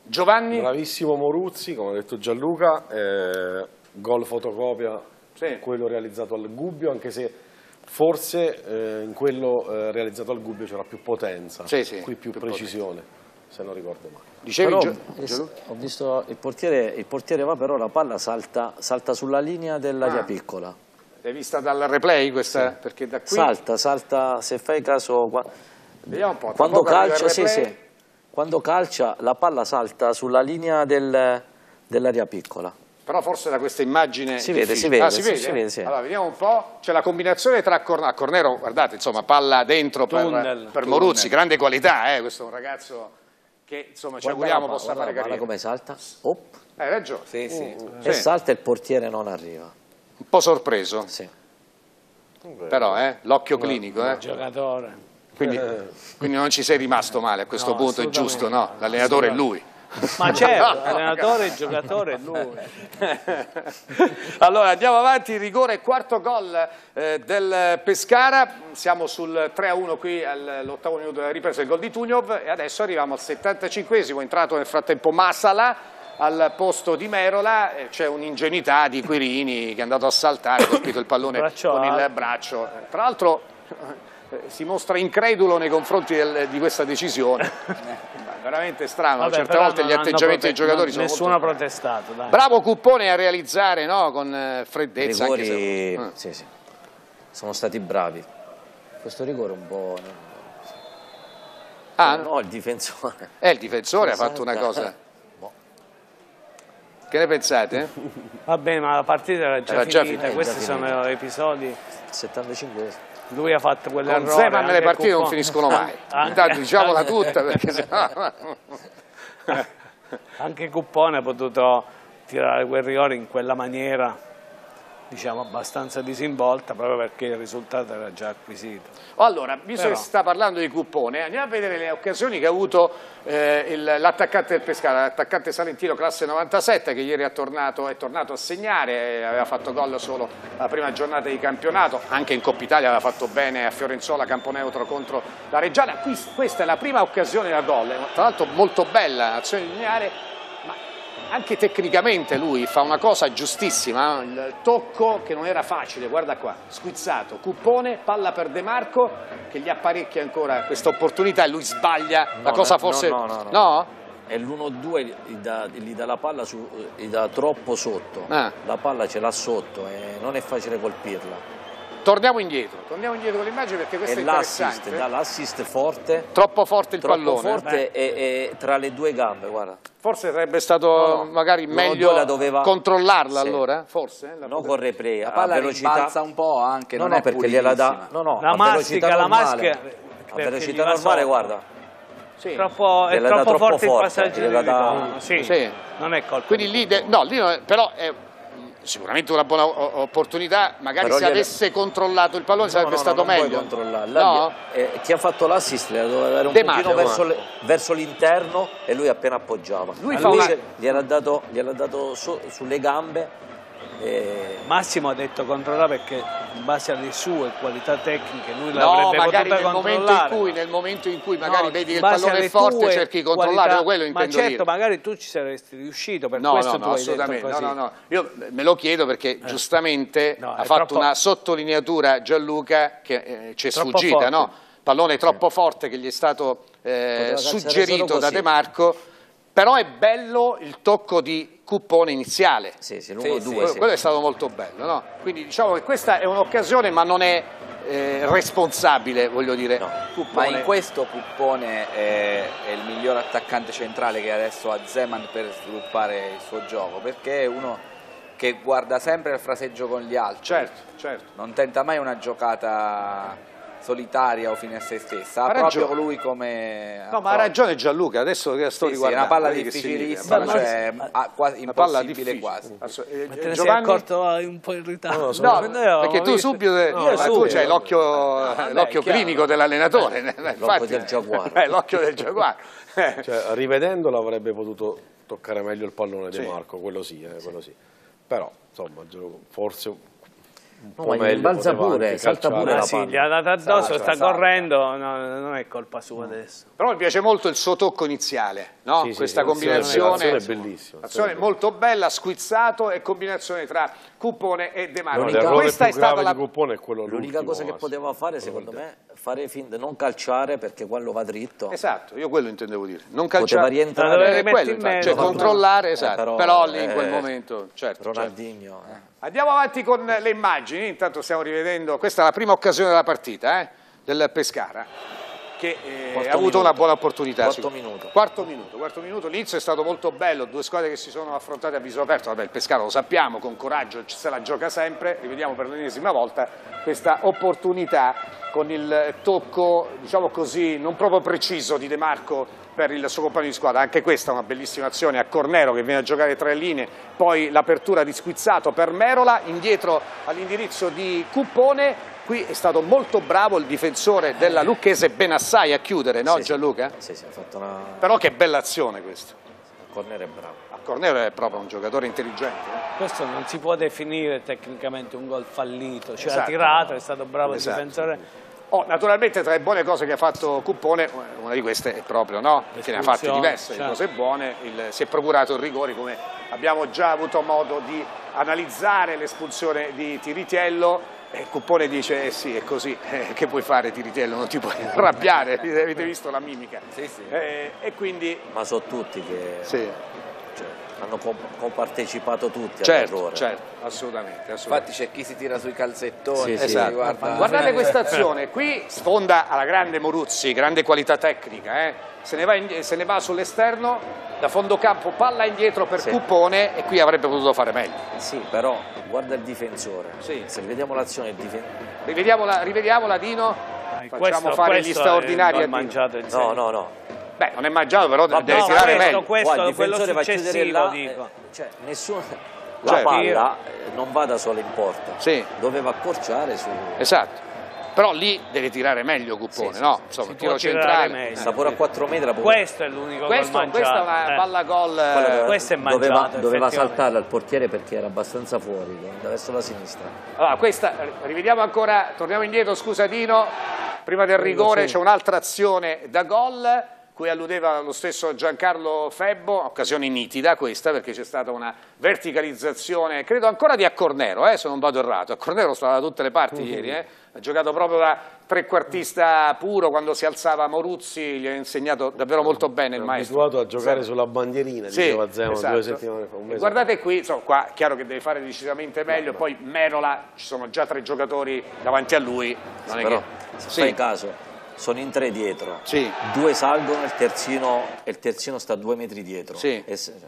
Speaker 1: Giovanni?
Speaker 5: Bravissimo Moruzzi, come ha detto Gianluca, eh, gol fotocopia,
Speaker 1: sì.
Speaker 5: quello realizzato al Gubbio, anche se forse eh, in quello eh, realizzato al Gubbio c'era più potenza,
Speaker 1: sì, sì,
Speaker 5: qui più, più precisione, potenza. Se non ricordo male.
Speaker 1: Dicevi,
Speaker 3: però,
Speaker 1: Gio...
Speaker 3: ho visto il portiere, il portiere va, però la palla salta, salta sulla linea dell'area
Speaker 1: ah.
Speaker 3: piccola.
Speaker 1: L'hai vista dal replay questa? Sì. Perché da qui...
Speaker 3: Salta, salta, se fai caso...
Speaker 1: Vediamo un po'.
Speaker 3: Quando calcia, sì, sì, quando calcia la palla salta sulla linea del, dell'area piccola.
Speaker 1: Però forse da questa immagine...
Speaker 3: Si vede, si vede.
Speaker 1: Ah, si vede?
Speaker 3: Si vede sì.
Speaker 1: Allora, vediamo un po'. C'è la combinazione tra Cornero. Cornero, guardate, insomma, palla dentro per,
Speaker 2: tunnel,
Speaker 1: per
Speaker 2: tunnel.
Speaker 1: Moruzzi. Grande qualità, eh? Questo è un ragazzo che, insomma, ci
Speaker 3: guarda
Speaker 1: auguriamo
Speaker 3: la,
Speaker 1: possa fare carriera.
Speaker 3: Guarda come salta. Op.
Speaker 1: Hai ragione.
Speaker 4: Sì, sì.
Speaker 1: Uh,
Speaker 3: e
Speaker 1: sì.
Speaker 3: salta e il portiere non arriva.
Speaker 1: Un po' sorpreso.
Speaker 3: Sì.
Speaker 1: Però, eh? L'occhio clinico, eh?
Speaker 2: Giocatore.
Speaker 1: Quindi, quindi non ci sei rimasto male a questo
Speaker 2: No,
Speaker 1: punto, è giusto, no? L'allenatore è lui.
Speaker 2: Ma certo, allenatore e giocatore è lui.
Speaker 1: Allora andiamo avanti, rigore, quarto gol eh, del Pescara, siamo sul tre a uno qui all'ottavo minuto della ripresa, il gol di Tugnov, e adesso arriviamo al settantacinquesimo, è entrato nel frattempo Masala al posto di Merola, c'è un'ingenuità di Quirini che è andato a saltare, ha colpito il pallone
Speaker 2: Braccio
Speaker 1: con
Speaker 2: alto.
Speaker 1: il braccio, tra l'altro si mostra incredulo nei confronti del, di questa decisione. Veramente strano,
Speaker 2: Vabbè,
Speaker 1: certe
Speaker 2: però
Speaker 1: volte
Speaker 2: non
Speaker 1: gli atteggiamenti dei
Speaker 2: hanno
Speaker 1: giocatori
Speaker 2: prote-
Speaker 1: sono
Speaker 2: nessuno ha
Speaker 1: molto...
Speaker 2: protestato, dai.
Speaker 1: Bravo Cuppone a realizzare, no? Con eh, freddezza.
Speaker 3: Rigori,
Speaker 1: anche se...
Speaker 3: sì, sì. Sono stati bravi. Questo rigore un po'...
Speaker 1: Ah,
Speaker 3: no, il difensore.
Speaker 1: Eh, il difensore ha
Speaker 3: Esatto.
Speaker 1: fatto una cosa. Che ne pensate?
Speaker 2: Va bene, ma la partita era già
Speaker 1: Era già
Speaker 2: finita,
Speaker 1: finita,
Speaker 2: questi
Speaker 3: già
Speaker 2: sono
Speaker 3: finita.
Speaker 2: episodi.
Speaker 3: settantacinquesimo.
Speaker 2: Lui ha fatto quell'errore.
Speaker 1: Con Zeman
Speaker 2: anche
Speaker 1: le partite non
Speaker 2: Cuppone.
Speaker 1: finiscono mai.
Speaker 2: Anche-
Speaker 1: Intanto diciamola tutta perché sennò...
Speaker 2: Anche Cuppone ha potuto tirare quel rigore in quella maniera, diciamo abbastanza disinvolta, proprio perché il risultato era già acquisito.
Speaker 1: Allora, visto
Speaker 2: Però.
Speaker 1: che si sta parlando di Cuppone, andiamo a vedere le occasioni che ha avuto eh, l'attaccante del Pescara, l'attaccante salentino classe novantasette, che ieri è tornato, è tornato a segnare, aveva fatto gol solo la prima giornata di campionato, anche in Coppa Italia aveva fatto bene a Fiorenzuola, campo neutro contro la Reggiana. Qui, questa è la prima occasione da gol, tra l'altro molto bella, azione lineare. Anche tecnicamente lui fa una cosa giustissima, il tocco che non era facile, guarda qua, squizzato, Cuppone, palla per De Marco che gli apparecchia ancora questa opportunità e lui sbaglia,
Speaker 3: No,
Speaker 1: la cosa
Speaker 3: no,
Speaker 1: forse...
Speaker 3: no, no, no.
Speaker 1: no?
Speaker 3: È l'uno due, gli dà, gli dà la palla su, gli dà troppo sotto.
Speaker 1: Ah.
Speaker 3: La palla ce l'ha sotto e non è facile colpirla.
Speaker 1: Torniamo indietro, torniamo indietro con l'immagine perché questo
Speaker 3: E
Speaker 1: è
Speaker 3: l'assist,
Speaker 1: interessante.
Speaker 3: dà l'assist forte,
Speaker 1: Troppo forte il
Speaker 3: troppo
Speaker 1: pallone.
Speaker 3: forte e, e tra le due gambe, guarda.
Speaker 1: Forse sarebbe stato
Speaker 3: No, no.
Speaker 1: magari
Speaker 3: L'uno
Speaker 1: meglio
Speaker 3: due la doveva-
Speaker 1: controllarla
Speaker 3: Sì.
Speaker 1: allora, forse? La
Speaker 3: Non
Speaker 1: poteva-
Speaker 3: con replay,
Speaker 4: La
Speaker 3: a
Speaker 4: palla
Speaker 3: velocità.
Speaker 4: rimbalza un po' anche,
Speaker 3: No,
Speaker 4: non
Speaker 3: no,
Speaker 4: è
Speaker 3: perché gliela dà.
Speaker 4: pulitissima.
Speaker 3: No, no,
Speaker 2: La
Speaker 3: a
Speaker 2: mastica,
Speaker 3: velocità
Speaker 2: la
Speaker 3: normale.
Speaker 2: maschera,
Speaker 3: A
Speaker 2: perché
Speaker 3: velocità
Speaker 2: gliela
Speaker 3: normale,
Speaker 2: so.
Speaker 3: guarda.
Speaker 1: Sì.
Speaker 2: Troppo, è
Speaker 3: Gliela dà
Speaker 2: troppo
Speaker 3: troppo
Speaker 2: forte il
Speaker 3: forte,
Speaker 2: passaggio di
Speaker 3: gliela dà-
Speaker 2: ritorno, sì.
Speaker 1: Sì.
Speaker 2: Non è colpa.
Speaker 1: Quindi lì, de- no, lì non- però è sicuramente una buona o- opportunità, magari
Speaker 3: Però
Speaker 1: se
Speaker 3: gliele-
Speaker 1: avesse controllato il pallone sarebbe
Speaker 3: No, no,
Speaker 1: stato
Speaker 3: no, non puoi
Speaker 1: meglio.
Speaker 3: controllare.
Speaker 1: No?
Speaker 3: Eh, chi ha fatto l'assist le doveva dare un
Speaker 1: De
Speaker 3: pochino
Speaker 1: Marco.
Speaker 3: verso, le- verso l'interno e lui appena appoggiava.
Speaker 1: Lui
Speaker 3: A
Speaker 1: fa una-
Speaker 3: gliel'ha dato, gliel'ha dato su- sulle gambe. E...
Speaker 2: Massimo ha detto controllare perché in base alle sue qualità tecniche lui
Speaker 1: No,
Speaker 2: l'avrebbe
Speaker 1: magari
Speaker 2: potuta
Speaker 1: nel momento, in
Speaker 2: controllare.
Speaker 1: cui, nel momento in cui magari
Speaker 2: No,
Speaker 1: vedi che
Speaker 2: in
Speaker 1: il
Speaker 2: base
Speaker 1: pallone è
Speaker 2: alle
Speaker 1: forte
Speaker 2: tue
Speaker 1: cerchi di controllare,
Speaker 2: qualità-
Speaker 1: quello
Speaker 2: ma
Speaker 1: intendo
Speaker 2: certo,
Speaker 1: dire.
Speaker 2: magari tu ci saresti riuscito, per
Speaker 1: No,
Speaker 2: questo
Speaker 1: no,
Speaker 2: tu
Speaker 1: no,
Speaker 2: hai detto
Speaker 1: assolutamente,
Speaker 2: così.
Speaker 1: no, no, no. Io me lo chiedo perché giustamente
Speaker 2: No,
Speaker 1: ha
Speaker 2: è
Speaker 1: fatto
Speaker 2: troppo-
Speaker 1: una sottolineatura Gianluca che eh, ci è
Speaker 2: Troppo
Speaker 1: sfuggita,
Speaker 2: forte.
Speaker 1: no? Pallone troppo forte che gli è stato eh,
Speaker 3: Poteva calciare
Speaker 1: suggerito
Speaker 3: solo
Speaker 1: da
Speaker 3: così.
Speaker 1: De Marco, però è bello il tocco di Cuppone iniziale.
Speaker 3: Sì, sì,
Speaker 4: Sì,
Speaker 3: l'uno
Speaker 4: sì.
Speaker 3: due.
Speaker 1: Quello,
Speaker 3: Sì.
Speaker 1: quello è stato molto bello, no? Quindi diciamo che questa è un'occasione ma non è eh, responsabile, voglio dire.
Speaker 3: No.
Speaker 4: Ma
Speaker 1: Cuppone.
Speaker 4: in questo Cuppone è, è il miglior attaccante centrale che adesso ha Zeman per sviluppare il suo gioco, perché è uno che guarda sempre il fraseggio con gli altri,
Speaker 1: Certo, certo.
Speaker 4: non tenta mai una giocata solitaria o fine a se stessa,
Speaker 1: Ha
Speaker 4: ha proprio
Speaker 1: ragione.
Speaker 4: lui come...
Speaker 1: No, ma ha ragione Gianluca, adesso che sto
Speaker 4: Sì, sì, è
Speaker 1: riguardando.
Speaker 4: una palla
Speaker 1: vedi che significa,
Speaker 4: difficilissima,
Speaker 1: una palla-
Speaker 4: cioè ah, quasi
Speaker 1: una palla
Speaker 4: impossibile
Speaker 1: difficile.
Speaker 4: quasi.
Speaker 1: Asso- eh,
Speaker 2: Ma te ne sei
Speaker 1: Giovanni?
Speaker 2: accorto ah, un po' in ritardo?
Speaker 5: No,
Speaker 1: No,
Speaker 2: Io-
Speaker 1: perché tu
Speaker 2: visto-
Speaker 1: subito, eh,
Speaker 2: No,
Speaker 1: ma tu
Speaker 2: subito.
Speaker 1: c'hai l'occhio
Speaker 2: vabbè,
Speaker 1: l'occhio
Speaker 2: chiaro.
Speaker 1: clinico dell'allenatore,
Speaker 3: L'occhio del giaguaro.
Speaker 1: Eh, l'occhio del giaguaro. Eh.
Speaker 5: Cioè, rivedendolo avrebbe potuto toccare meglio il pallone
Speaker 1: Sì.
Speaker 5: di Marco, quello sì, eh, quello sì. Però, insomma, gio- forse
Speaker 3: No, ma gli balza pure, salta pure la
Speaker 2: sì,
Speaker 3: palla.
Speaker 2: gli ha dato addosso,
Speaker 3: Salta,
Speaker 2: sta
Speaker 3: salta.
Speaker 2: correndo, no, non è colpa sua adesso.
Speaker 1: Però mi piace molto il suo tocco iniziale, no?
Speaker 5: Sì, sì,
Speaker 1: Questa
Speaker 5: sì,
Speaker 1: combinazione,
Speaker 5: l'azione è bellissima.
Speaker 1: azione molto bella, squizzato e combinazione tra Cuppone e De Marco.
Speaker 3: L'unica-
Speaker 5: L'errore
Speaker 1: Questa
Speaker 5: più
Speaker 1: è stata
Speaker 5: grave
Speaker 1: la...
Speaker 5: di Cuppone è quello
Speaker 3: L'unica cosa che
Speaker 5: l'ultimo,
Speaker 3: poteva fare, secondo me, fare finta, non calciare perché quello va dritto.
Speaker 1: Esatto, io quello intendevo dire. Non
Speaker 3: Poteva
Speaker 1: calciare,
Speaker 3: rientrare.
Speaker 2: Ma dove
Speaker 1: eh,
Speaker 2: rimetti
Speaker 1: quello,
Speaker 2: in
Speaker 1: infatti,
Speaker 2: mezzo?
Speaker 1: cioè
Speaker 2: Eh,
Speaker 1: controllare,
Speaker 3: eh,
Speaker 1: esatto.
Speaker 3: però,
Speaker 1: però, lì in
Speaker 3: eh,
Speaker 1: quel momento, certo, certo.
Speaker 3: Ronaldinho. eh.
Speaker 1: Andiamo avanti con le immagini, intanto stiamo rivedendo, questa è la prima occasione della partita, eh, del Pescara, che eh,
Speaker 3: Quarto
Speaker 1: ha avuto
Speaker 3: minuto.
Speaker 1: una buona opportunità.
Speaker 3: Quarto
Speaker 1: sì.
Speaker 3: minuto.
Speaker 1: Quarto minuto, quarto minuto, l'inizio è stato molto bello, due squadre che si sono affrontate a viso aperto, vabbè il Pescara lo sappiamo, con coraggio se la gioca sempre, rivediamo per l'ennesima volta questa opportunità con il tocco, diciamo così, non proprio preciso di De Marco per il suo compagno di squadra, anche questa è una bellissima azione a Cornero che viene a giocare tre linee, poi l'apertura di Squizzato per Merola, indietro all'indirizzo di Cuppone. Qui è stato molto bravo il difensore della Lucchese Benassai a chiudere, no
Speaker 3: Sì, sì.
Speaker 1: Gianluca?
Speaker 3: Sì, sì, ha fatto una...
Speaker 1: Però che bella azione questa.
Speaker 3: Cornero è bravo.
Speaker 1: A Cornero è proprio un giocatore intelligente. eh.
Speaker 2: Questo non si può definire tecnicamente un gol fallito, cioè
Speaker 1: Esatto.
Speaker 2: ha tirato, è stato bravo il
Speaker 1: Esatto.
Speaker 2: difensore.
Speaker 1: Oh, naturalmente tra le buone cose che ha fatto Cuppone, una di queste è proprio, no? Che ne ha fatte
Speaker 2: L'espulsione,
Speaker 1: diverse di
Speaker 2: certo.
Speaker 1: cose buone, il, si è procurato il rigore come abbiamo già avuto modo di analizzare l'espulsione di Tiritiello. E Cuppone dice, eh sì, è così, eh, che puoi fare Tiritiello, non ti puoi arrabbiare, avete visto la mimica.
Speaker 4: Sì, sì.
Speaker 1: Eh, e quindi,
Speaker 3: Ma so tutti che
Speaker 1: sì,
Speaker 3: cioè, hanno com- compartecipato tutti
Speaker 1: certo,
Speaker 3: all'errore.
Speaker 1: certo, assolutamente, assolutamente.
Speaker 4: Infatti c'è chi si tira sui calzettoni,
Speaker 3: Sì, sì.
Speaker 1: Esatto.
Speaker 4: guarda-
Speaker 1: Guardate questa azione, qui sfonda alla grande Moruzzi, grande qualità tecnica, eh. se, ne va in- se ne va sull'esterno, da fondo campo, palla indietro per
Speaker 3: Sì.
Speaker 1: Cuppone e qui avrebbe potuto fare meglio.
Speaker 3: Sì, però guarda il difensore.
Speaker 1: Sì.
Speaker 3: Se vediamo l'azione, il difensore.
Speaker 1: Rivediamola, rivediamola Dino,
Speaker 2: Eh,
Speaker 1: facciamo
Speaker 2: questo-
Speaker 1: fare gli
Speaker 2: questo
Speaker 1: straordinari
Speaker 2: è
Speaker 1: a
Speaker 2: il gol
Speaker 1: Dino.
Speaker 2: mangiato in
Speaker 3: No,
Speaker 2: segno.
Speaker 3: no, no.
Speaker 1: Beh, non è mangiato, però
Speaker 3: Vabbè,
Speaker 1: deve
Speaker 2: no,
Speaker 1: tirare
Speaker 2: questo-
Speaker 1: meglio.
Speaker 2: questo-
Speaker 3: Qua il
Speaker 2: quello
Speaker 3: difensore va a chiudere
Speaker 2: successivo,
Speaker 3: là,
Speaker 2: dico.
Speaker 3: eh, cioè, nessuno, la
Speaker 1: Certo.
Speaker 3: palla eh, non va da sola in porta,
Speaker 1: Sì.
Speaker 3: doveva accorciare su...
Speaker 1: Esatto, però lì deve tirare meglio Cuppone,
Speaker 3: Sì, sì,
Speaker 1: no?
Speaker 3: sì.
Speaker 1: Insomma,
Speaker 2: Si
Speaker 1: tiro
Speaker 2: può tirare
Speaker 1: centrale.
Speaker 2: meglio.
Speaker 1: Eh.
Speaker 3: Sta pure a quattro metri. pure.
Speaker 2: Questo è l'unico
Speaker 1: Questo,
Speaker 2: gol mangiato.
Speaker 1: questa è una
Speaker 2: eh.
Speaker 1: palla gol.
Speaker 3: Quello doveva,
Speaker 2: questo è
Speaker 3: doveva,
Speaker 2: mangiato,
Speaker 3: doveva
Speaker 2: effettivamente.
Speaker 3: saltarla al portiere perché era abbastanza fuori, verso la sinistra.
Speaker 1: Allora, questa, rivediamo ancora, torniamo indietro, scusa Dino, prima del rigore c'è un'altra azione da gol, cui alludeva lo stesso Giancarlo Febbo, occasione nitida questa perché c'è stata una verticalizzazione, credo ancora di Accornero, eh, se non vado errato, Accornero stava da tutte le parti
Speaker 3: Mm-hmm.
Speaker 1: ieri, eh. Ha giocato proprio da trequartista puro, quando si alzava Moruzzi gli ha insegnato davvero molto bene il
Speaker 5: È
Speaker 1: maestro.
Speaker 5: abituato a giocare
Speaker 1: Sì.
Speaker 5: sulla bandierina,
Speaker 1: Sì,
Speaker 5: diceva Zeman
Speaker 1: esatto.
Speaker 5: due settimane fa. Un
Speaker 1: E
Speaker 5: mese
Speaker 1: guardate qui, insomma, qua chiaro che deve fare decisamente meglio, poi Merola, ci sono già tre giocatori davanti a lui, non è
Speaker 3: Però,
Speaker 1: che...
Speaker 3: se
Speaker 1: Sì.
Speaker 3: fai caso, sono in tre dietro,
Speaker 1: Sì.
Speaker 3: due salgono il terzino, e il terzino sta due metri dietro.
Speaker 1: Sì.
Speaker 3: E se-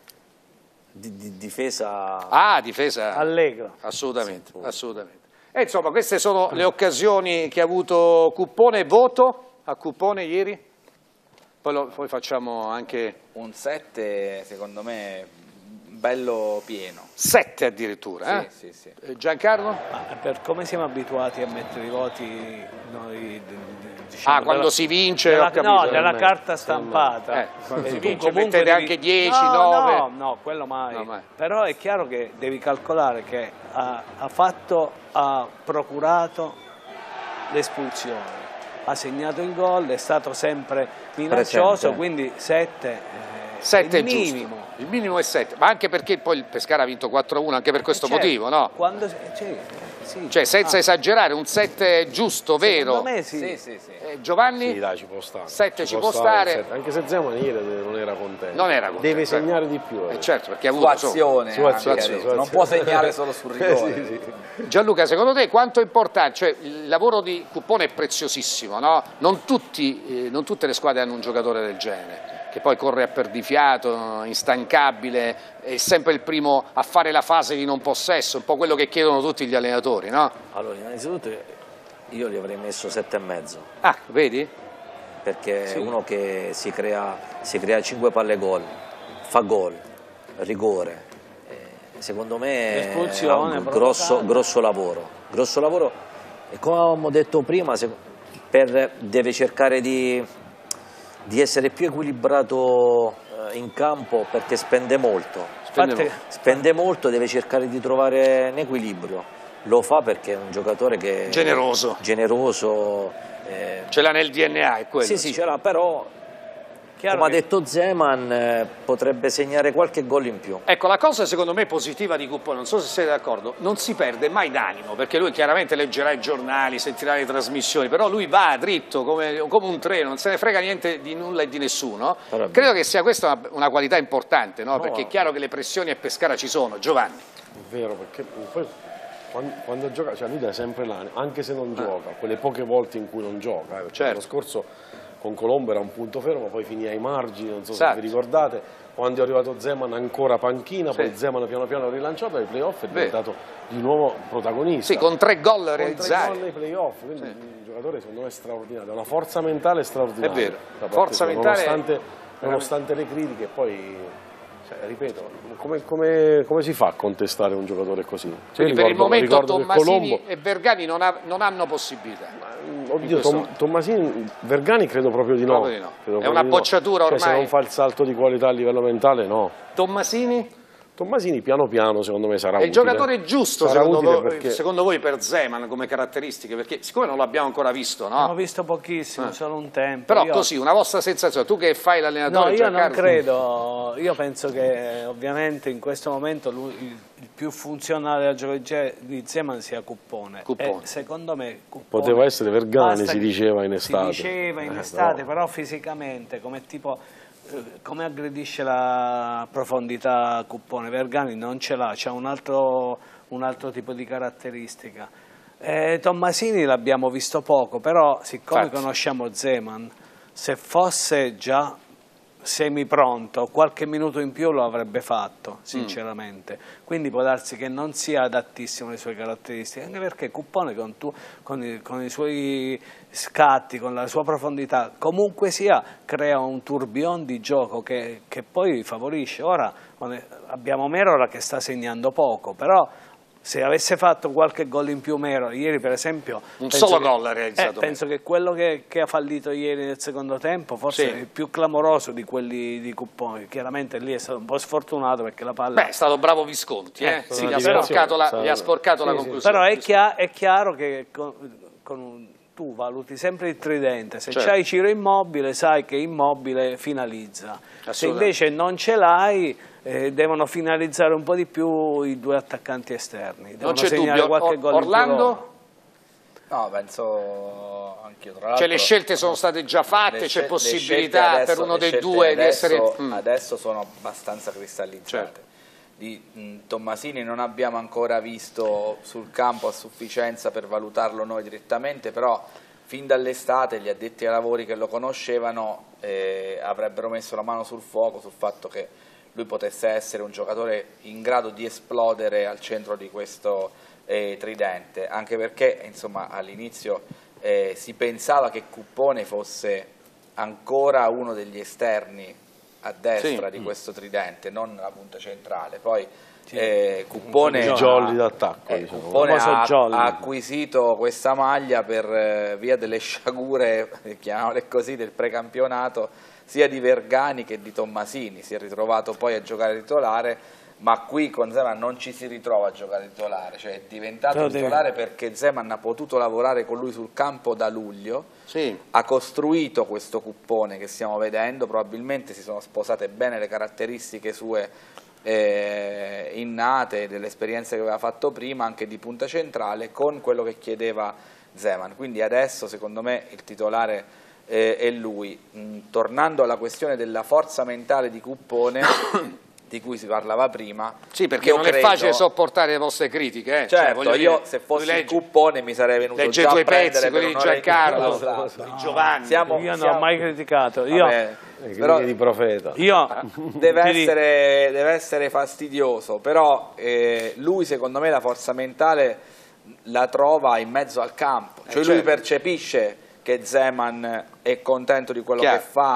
Speaker 3: di, di- difesa...
Speaker 1: Ah, difesa.
Speaker 2: Allegro.
Speaker 1: Assolutamente,
Speaker 3: Sì,
Speaker 1: assolutamente. E insomma, queste sono le occasioni che ha avuto Cuppone. Voto a Cuppone ieri? Poi, lo, poi facciamo anche
Speaker 4: Un sette secondo me bello pieno.
Speaker 1: sette addirittura. Eh?
Speaker 4: Sì, sì, sì.
Speaker 1: Eh, Giancarlo?
Speaker 2: Ma per come siamo abituati a mettere i voti noi, d- d- diciamo,
Speaker 1: Ah, quando
Speaker 2: della-
Speaker 1: si vince,
Speaker 2: della,
Speaker 1: ho capito.
Speaker 2: no, della
Speaker 5: me,
Speaker 2: carta
Speaker 5: sì, a me.
Speaker 2: stampata.
Speaker 1: Eh, quando
Speaker 2: E
Speaker 1: si
Speaker 2: tu
Speaker 1: vince
Speaker 2: comunque
Speaker 1: mettete
Speaker 2: devi-
Speaker 1: anche dieci,
Speaker 2: no,
Speaker 1: nove.
Speaker 2: No, no, quello mai.
Speaker 1: No, mai.
Speaker 2: Però è chiaro che devi calcolare che ha, ha fatto, ha procurato l'espulsione, ha segnato il gol, è stato sempre minaccioso,
Speaker 3: Presente.
Speaker 2: quindi sette
Speaker 1: sette
Speaker 2: è
Speaker 1: è
Speaker 2: il
Speaker 1: giusto.
Speaker 2: minimo.
Speaker 1: Il minimo è sette, ma anche perché poi il Pescara ha vinto quattro a uno, anche per questo
Speaker 2: Certo,
Speaker 1: motivo, no?
Speaker 2: Quando, cioè, sì.
Speaker 1: Cioè, senza
Speaker 2: Ah,
Speaker 1: esagerare, un sette giusto, vero?
Speaker 2: secondo me sì.
Speaker 4: Sì, sì, sì.
Speaker 1: Eh, Giovanni?
Speaker 5: Sì, dai, ci può stare.
Speaker 1: Sette ci può stare.
Speaker 5: sette. Anche se Zeman ieri non era contento.
Speaker 1: Non era contento,
Speaker 5: Deve
Speaker 1: certo.
Speaker 5: segnare di più.
Speaker 1: Eh,
Speaker 5: eh.
Speaker 1: certo, perché ha
Speaker 4: Su
Speaker 1: avuto... insomma,
Speaker 4: azione,
Speaker 5: Su
Speaker 4: anche,
Speaker 5: azione,
Speaker 4: ha
Speaker 5: su
Speaker 4: detto.
Speaker 5: azione.
Speaker 4: Non può segnare solo sul rigore.
Speaker 5: Sì, sì.
Speaker 1: Gianluca, secondo te quanto è importante? Cioè, il lavoro di Cuppone è preziosissimo, no? Non, tutti, eh, non tutte le squadre hanno un giocatore del genere, che poi corre a perdifiato, instancabile, è sempre il primo a fare la fase di non possesso, un po' quello che chiedono tutti gli allenatori, no?
Speaker 3: Allora, innanzitutto io gli avrei messo sette e mezzo,
Speaker 1: Ah, vedi?
Speaker 3: perché è uno che si crea, si crea cinque palle gol, fa gol, rigore. Eh, Secondo me è
Speaker 2: Espulsione,
Speaker 3: un grosso,
Speaker 2: provocata.
Speaker 3: grosso lavoro. Grosso lavoro e come avevamo detto prima, se- per- deve cercare di, di essere più equilibrato eh, in campo perché spende molto.
Speaker 1: Spende
Speaker 2: Infatti,
Speaker 1: molto.
Speaker 3: Spende molto, deve cercare di trovare un equilibrio. lo fa perché è un giocatore che
Speaker 1: generoso,
Speaker 3: generoso eh,
Speaker 1: ce l'ha nel D N A, è quello.
Speaker 3: Sì, sì, ce l'ha, però come ha detto Zeman, eh, potrebbe segnare qualche gol in più.
Speaker 1: Ecco, la cosa secondo me positiva di Cuppone, non so se siete d'accordo, non si perde mai d'animo, perché lui chiaramente leggerà i giornali, sentirà le trasmissioni, però lui va dritto come, come un treno, non se ne frega niente di nulla e di nessuno. Però credo che sia questa una, una qualità importante, no? No, perché è chiaro che le pressioni a Pescara ci sono. Giovanni.
Speaker 5: È vero, perché poi quando, quando gioca, cioè lui dà sempre l'animo, anche se non ah. gioca, quelle poche volte in cui non gioca, eh, certo. L'anno scorso con Colombo era un punto fermo, poi finì ai margini, non so esatto. se vi ricordate, quando è arrivato Zeman ancora panchina, sì. poi Zeman piano piano rilanciato ai playoff, è diventato Beh. di nuovo protagonista.
Speaker 1: Sì, con tre gol
Speaker 5: con
Speaker 1: realizzati.
Speaker 5: Tre gol nei playoff, quindi sì. un giocatore secondo me straordinario, una forza mentale straordinaria.
Speaker 1: È vero, forza mentale.
Speaker 5: Nonostante, nonostante le critiche, poi, cioè, ripeto, come, come, come si fa a contestare un giocatore così? Cioè,
Speaker 1: ricordo,
Speaker 5: per
Speaker 1: il momento Tommasini
Speaker 5: Colombo...
Speaker 1: e Vergani non, ha, non hanno possibilità.
Speaker 5: Oddio, Tom, Tommasini, Vergani credo proprio di no.
Speaker 1: Proprio di no. È una bocciatura
Speaker 5: no.
Speaker 1: ormai.
Speaker 5: Cioè, se non fa il salto di qualità a livello mentale, no.
Speaker 1: Tommasini?
Speaker 5: Tommasini piano piano secondo me sarà
Speaker 1: utile. È il
Speaker 5: utile.
Speaker 1: giocatore giusto secondo voi, perché... secondo voi per Zeman come caratteristiche? Perché siccome non l'abbiamo ancora visto, no?
Speaker 2: L'ho visto pochissimo, eh. solo un tempo.
Speaker 1: Però
Speaker 2: io...
Speaker 1: così, una vostra sensazione, tu che fai l'allenatore?
Speaker 2: No, io
Speaker 1: Giancarlo...
Speaker 2: non credo, io penso che ovviamente in questo momento lui, il, il più funzionale al gioco di Zeman sia Cuppone.
Speaker 1: Cuppone.
Speaker 2: E secondo me Cuppone
Speaker 5: poteva essere Vergani, si diceva in estate.
Speaker 2: Si diceva in estate, eh, però fisicamente come tipo... come aggredisce la profondità Cuppone, Vergani non ce l'ha, c'ha un altro, un altro tipo di caratteristica. Eh, Tommasini l'abbiamo visto poco, però siccome Infatti. conosciamo Zeman, se fosse già semipronto, qualche minuto in più lo avrebbe fatto, sinceramente. Mm. Quindi può darsi che non sia adattissimo alle sue caratteristiche, anche perché Cuppone con, tu, con, i, con i suoi scatti, con la sua profondità, comunque sia, crea un tourbillon di gioco che, che poi favorisce. Ora abbiamo Merola che sta segnando poco, però se avesse fatto qualche gol in più Mero, ieri per esempio...
Speaker 1: Un solo gol ha realizzato.
Speaker 2: Eh, penso che quello che, che ha fallito ieri nel secondo tempo forse sì. è il più clamoroso di quelli di Cuppone. Chiaramente lì è stato un po' sfortunato perché la palla...
Speaker 1: Beh, è stato bravo Visconti, eh? eh sì, gli, ha sporcato la, gli ha sporcato sì, la conclusione.
Speaker 2: Però è, chia è chiaro che con, con un, tu valuti sempre il tridente, se certo. c'hai Ciro Immobile sai che Immobile finalizza, se invece non ce l'hai... Eh, devono finalizzare un po' di più i due attaccanti esterni. Devono
Speaker 1: non c'è dubbio.
Speaker 2: Qualche
Speaker 1: Or
Speaker 2: gol
Speaker 1: Orlando?
Speaker 4: No, penso anch'io.
Speaker 1: Cioè le scelte sono state già fatte, c'è possibilità adesso, per uno dei due
Speaker 4: adesso,
Speaker 1: di essere...
Speaker 4: Mm. Adesso sono abbastanza cristallizzate. Certo. Di mh, Tommasini non abbiamo ancora visto sul campo a sufficienza per valutarlo noi direttamente, però fin dall'estate gli addetti ai lavori che lo conoscevano eh, avrebbero messo la mano sul fuoco sul fatto che lui potesse essere un giocatore in grado di esplodere al centro di questo eh, tridente, anche perché insomma all'inizio eh, si pensava che Cuppone fosse ancora uno degli esterni a destra sì. di questo tridente, non la punta centrale. Poi sì. eh, Cuppone,
Speaker 5: jolly d'attacco,
Speaker 4: eh,
Speaker 5: diciamo.
Speaker 4: Cuppone ha, ha acquisito questa maglia per eh, via delle sciagure, chiamiamole così, del precampionato sia di Vergani che di Tommasini. Si è ritrovato poi a giocare titolare, ma qui con Zeman non ci si ritrova a giocare titolare, cioè è diventato Però titolare deve... perché Zeman ha potuto lavorare con lui sul campo da luglio, sì. ha costruito questo Cuppone che stiamo vedendo, probabilmente si sono sposate bene le caratteristiche sue eh, innate, delle esperienze che aveva fatto prima, anche di punta centrale, con quello che chiedeva Zeman. Quindi adesso secondo me il titolare Eh, è lui. Mm, tornando alla questione della forza mentale di Cuppone di cui si parlava prima,
Speaker 1: sì, perché non credo... è facile sopportare le vostre critiche, eh?
Speaker 4: certo,
Speaker 1: cioè,
Speaker 4: io
Speaker 1: dire,
Speaker 4: se fossi il Cuppone mi sarei venuto
Speaker 1: legge
Speaker 4: già
Speaker 1: i tuoi
Speaker 4: a prendere
Speaker 1: pezzi, quelli di Giancarlo, no, di Giovanni.
Speaker 2: Siamo, io non siamo... ho mai criticato, io
Speaker 4: Vabbè, però
Speaker 5: di profeta.
Speaker 2: Io
Speaker 4: deve, essere, deve essere fastidioso, però eh, lui secondo me la forza mentale la trova in mezzo al campo, cioè eh, lui certo. percepisce che Zeman è contento di quello Chiaro. che fa,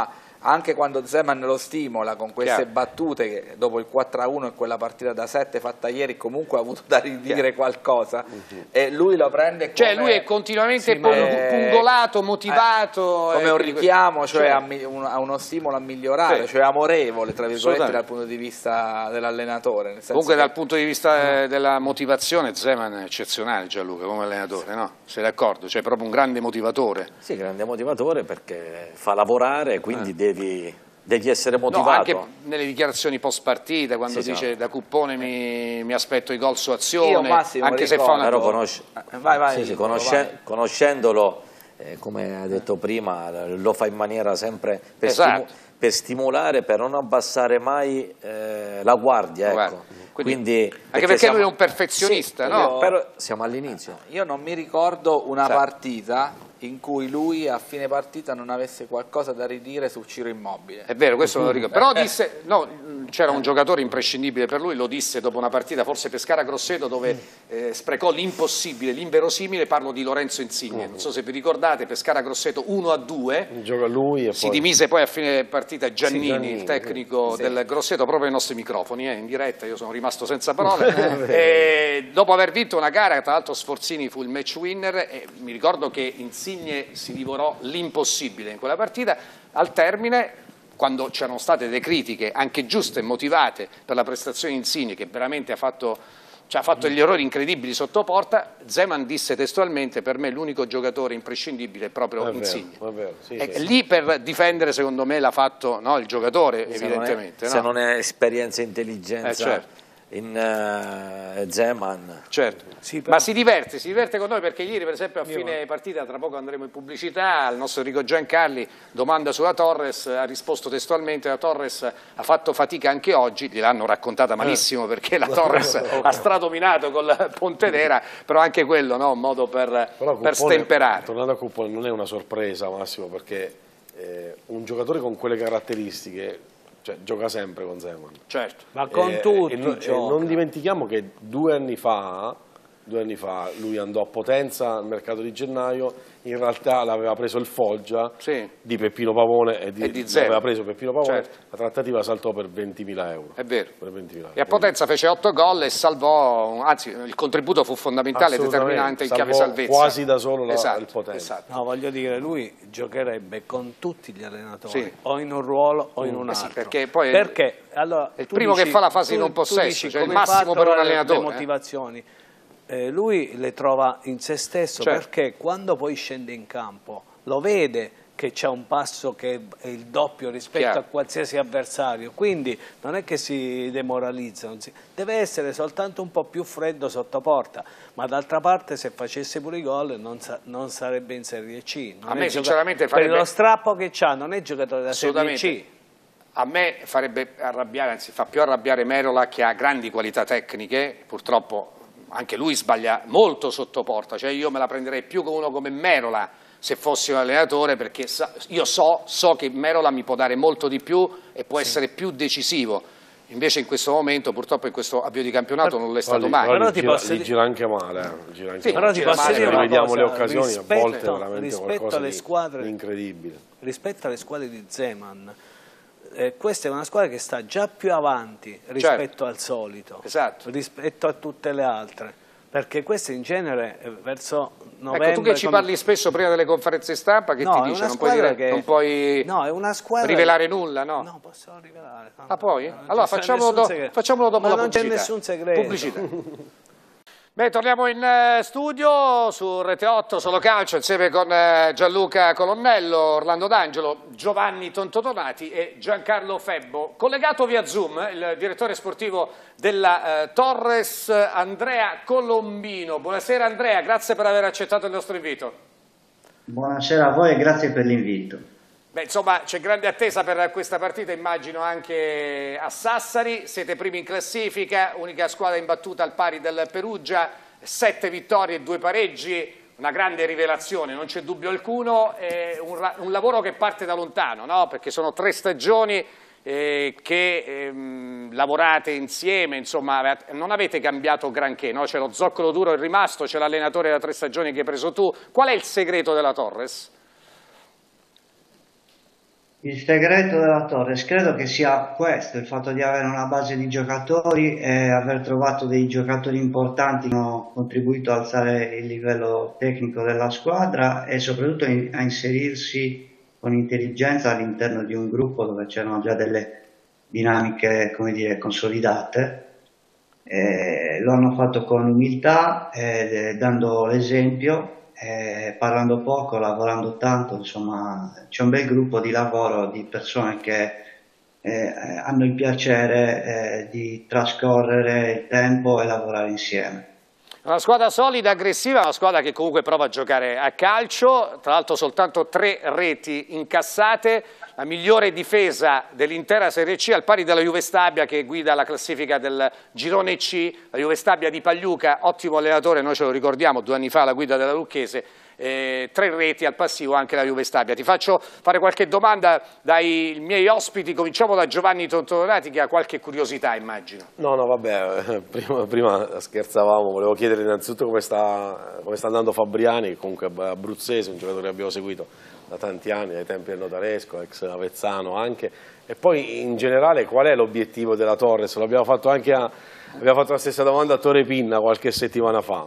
Speaker 4: anche quando Zeman lo stimola con queste
Speaker 1: Chiaro.
Speaker 4: battute, che dopo il quattro a uno e quella partita da sette fatta ieri comunque ha avuto da ridire qualcosa, uh-huh. e lui lo prende come...
Speaker 1: Cioè lui è continuamente sì, pungolato, motivato.
Speaker 4: Eh, come
Speaker 1: eh,
Speaker 4: un richiamo, cioè,
Speaker 1: cioè
Speaker 4: a, un, a uno stimolo a migliorare, sì. cioè amorevole, tra virgolette, dal punto di vista dell'allenatore.
Speaker 1: Comunque
Speaker 4: che...
Speaker 1: dal punto di vista eh, della motivazione Zeman è eccezionale, Gianluca, come allenatore, no? Sei d'accordo? Cioè proprio un grande motivatore.
Speaker 3: Sì, grande motivatore perché fa lavorare, quindi eh. devi, devi essere motivato.
Speaker 1: No, anche nelle dichiarazioni post partita, quando sì, dice sì. da Cuppone mi, mi aspetto i gol su azione,
Speaker 4: Io, Massimo,
Speaker 1: anche se fa una
Speaker 3: Però
Speaker 1: cosa.
Speaker 3: Conosce...
Speaker 4: vai, vai,
Speaker 3: sì, sì,
Speaker 4: Nicolo,
Speaker 3: conosce...
Speaker 4: vai.
Speaker 3: conoscendolo, eh, come ha detto prima, lo fa in maniera sempre per,
Speaker 1: esatto.
Speaker 3: stimu... per stimolare, per non abbassare mai eh, la guardia. Ecco.
Speaker 1: Guarda. Quindi,
Speaker 3: Quindi,
Speaker 1: anche
Speaker 3: perché,
Speaker 1: perché
Speaker 3: siamo...
Speaker 1: lui è un perfezionista,
Speaker 3: sì,
Speaker 1: no?
Speaker 3: io... però siamo all'inizio.
Speaker 4: Io non mi ricordo una
Speaker 1: certo.
Speaker 4: partita in cui lui a fine partita non avesse qualcosa da ridire su Ciro Immobile.
Speaker 1: È vero, questo non lo ricordo. Però disse, no, c'era un giocatore imprescindibile per lui, lo disse dopo una partita, forse Pescara-Grosseto, dove eh, sprecò l'impossibile, l'inverosimile, parlo di Lorenzo Insigne. Non so se vi ricordate, Pescara-Grosseto uno a due,
Speaker 5: gioca lui e
Speaker 1: si
Speaker 5: poi...
Speaker 1: dimise poi a fine partita Giannini, sì, Giannini il tecnico
Speaker 4: sì.
Speaker 1: del Grosseto, proprio ai nostri microfoni, eh, in diretta, io sono rimasto senza parole. E dopo aver vinto una gara, tra l'altro Sforzini fu il match winner, e mi ricordo che Insigne si divorò l'impossibile in quella partita. Al termine, quando c'erano state delle critiche anche giuste e motivate per la prestazione di Insigne, che veramente ha fatto, cioè, ha fatto degli errori incredibili sotto porta, Zeman disse testualmente: per me l'unico giocatore imprescindibile è proprio è Insigne.
Speaker 5: Vero, è vero, sì,
Speaker 1: e
Speaker 5: sì.
Speaker 1: Lì per difendere, secondo me, l'ha fatto, no, il giocatore,
Speaker 3: se
Speaker 1: evidentemente.
Speaker 3: Non è,
Speaker 1: no?
Speaker 3: Se non è esperienza e intelligenza
Speaker 1: eh, certo.
Speaker 3: in uh, Zeman.
Speaker 1: Certo.
Speaker 2: Sì, però...
Speaker 1: Ma si diverte, si diverte con noi, perché ieri per esempio a fine partita, tra poco andremo in pubblicità, il nostro Enrico Giancarli domanda sulla Torres, ha risposto testualmente: la Torres ha fatto fatica anche oggi, gliel'hanno raccontata malissimo perché la Torres ha stradominato col Pontedera, però anche quello, no, un modo per,
Speaker 5: Cuppone,
Speaker 1: per stemperare.
Speaker 5: Tornando a Cuppone, non è una sorpresa, Massimo, perché eh, un giocatore con quelle caratteristiche, cioè, gioca sempre con Zeman.
Speaker 1: Certo.
Speaker 2: Ma con
Speaker 5: e,
Speaker 2: tutti
Speaker 5: e, no, e non dimentichiamo che due anni fa due anni fa lui andò a Potenza al mercato di gennaio, in realtà l'aveva preso il Foggia,
Speaker 1: sì,
Speaker 5: di Peppino Pavone e di,
Speaker 1: e di
Speaker 5: l'aveva preso Peppino Pavone,
Speaker 1: certo.
Speaker 5: La trattativa saltò per ventimila euro.
Speaker 1: È vero.
Speaker 5: Per ventimila euro.
Speaker 1: E a Potenza fece otto gol e salvò, anzi il contributo fu fondamentale, determinante in chiave salvezza.
Speaker 5: Quasi da solo la,
Speaker 1: esatto,
Speaker 5: il Potenza.
Speaker 1: Esatto.
Speaker 2: No, voglio dire, lui giocherebbe con tutti gli allenatori,
Speaker 1: sì,
Speaker 2: o in un ruolo o in un altro.
Speaker 1: Eh sì, perché poi
Speaker 2: perché, allora,
Speaker 1: è il primo
Speaker 2: dici,
Speaker 1: che fa la fase
Speaker 2: tu,
Speaker 1: in non possesso, cioè il massimo per un allenatore.
Speaker 2: Le motivazioni. Eh, lui le trova in se stesso, certo, perché quando poi scende in campo lo vede che c'è un passo che è il doppio rispetto Chiaro. a qualsiasi avversario, quindi non è che si demoralizza, non si... deve essere soltanto un po' più freddo sotto porta, ma d'altra parte se facesse pure i gol non, sa non sarebbe in Serie C. Non
Speaker 1: a me
Speaker 2: gioca...
Speaker 1: sinceramente farebbe...
Speaker 2: Per lo strappo che c'ha non è giocatore da Serie C.
Speaker 1: A me farebbe arrabbiare, anzi fa più arrabbiare Merola, che ha grandi qualità tecniche, purtroppo anche lui sbaglia molto sotto porta, cioè io me la prenderei più con uno come Merola se fossi un allenatore, perché io so, so che Merola mi può dare molto di più e può sì. essere più decisivo, invece in questo momento purtroppo in questo avvio di campionato non l'è stato mai.
Speaker 5: Però ti gira, posso... gira anche male, eh. gira anche
Speaker 1: sì,
Speaker 5: male.
Speaker 1: Però ti posso
Speaker 5: dire rivediamo le occasioni,
Speaker 2: rispetto,
Speaker 5: a volte veramente
Speaker 2: rispetto
Speaker 5: qualcosa
Speaker 2: alle
Speaker 5: di,
Speaker 2: squadre,
Speaker 5: di incredibile.
Speaker 2: Rispetto alle squadre di Zeman, Eh, questa è una squadra che sta già più avanti rispetto certo. al solito,
Speaker 1: esatto.
Speaker 2: rispetto a tutte le altre, perché queste in genere eh, verso novembre...
Speaker 1: Ecco, tu che ci
Speaker 2: come...
Speaker 1: parli spesso prima delle conferenze stampa, che
Speaker 2: no,
Speaker 1: ti dice? Non puoi, dire,
Speaker 2: che...
Speaker 1: non puoi
Speaker 2: no, è una squadra
Speaker 1: rivelare
Speaker 2: che...
Speaker 1: nulla, no?
Speaker 2: No, posso rivelare. No,
Speaker 1: ah, poi?
Speaker 2: no,
Speaker 1: allora facciamolo, do... facciamolo dopo
Speaker 2: Ma
Speaker 1: la
Speaker 2: non
Speaker 1: pubblicità.
Speaker 2: c'è nessun segreto.
Speaker 1: Pubblicità. Beh, torniamo in studio su Rete otto, Solo Calcio, insieme con Gianluca Colonnello, Orlando D'Angelo, Giovanni Tontotonati e Giancarlo Febbo. Collegato via Zoom il direttore sportivo della eh, Torres, Andrea Colombino. Buonasera Andrea, grazie per aver accettato il nostro invito.
Speaker 6: Buonasera a voi e grazie per l'invito.
Speaker 1: Beh, insomma, c'è grande attesa per questa partita, immagino anche a Sassari, siete primi in classifica, unica squadra imbattuta al pari del Perugia, sette vittorie e due pareggi, una grande rivelazione, non c'è dubbio alcuno, è un, un lavoro che parte da lontano, no? Perché sono tre stagioni eh, che ehm, lavorate insieme, insomma, non avete cambiato granché, no? C'è lo zoccolo duro è rimasto, c'è l'allenatore da tre stagioni che hai preso tu. Qual è il segreto della Torres?
Speaker 6: Il segreto della Torres credo che sia questo, il fatto di avere una base di giocatori e aver trovato dei giocatori importanti che hanno contribuito a alzare il livello tecnico della squadra e soprattutto in, a inserirsi con intelligenza all'interno di un gruppo dove c'erano già delle dinamiche, come dire, consolidate. Eh, lo hanno fatto con umiltà, eh, dando l'esempio. Eh, parlando poco, lavorando tanto, insomma c'è un bel gruppo di lavoro di persone che eh, hanno il piacere eh, di trascorrere il tempo e lavorare insieme.
Speaker 1: Una squadra solida, aggressiva, una squadra che comunque prova a giocare a calcio, tra l'altro soltanto tre reti incassate, la migliore difesa dell'intera Serie C al pari della Juve Stabia che guida la classifica del girone C, la Juve Stabia di Pagliuca, ottimo allenatore, noi ce lo ricordiamo, due anni fa la guida della Lucchese, eh, tre reti al passivo anche la Juve Stabia. Ti faccio fare qualche domanda dai miei ospiti, cominciamo da Giovanni Tontonati che ha qualche curiosità immagino.
Speaker 5: No, no, vabbè, prima, prima scherzavamo, volevo chiedere innanzitutto come sta, come sta andando Fabriani, che comunque è abruzzese, un giocatore che abbiamo seguito da tanti anni, dai tempi del Notaresco, ex Avezzano anche, e poi in generale qual è l'obiettivo della Torres? L'abbiamo fatto anche a, abbiamo fatto la stessa domanda a Torre Pinna qualche settimana fa.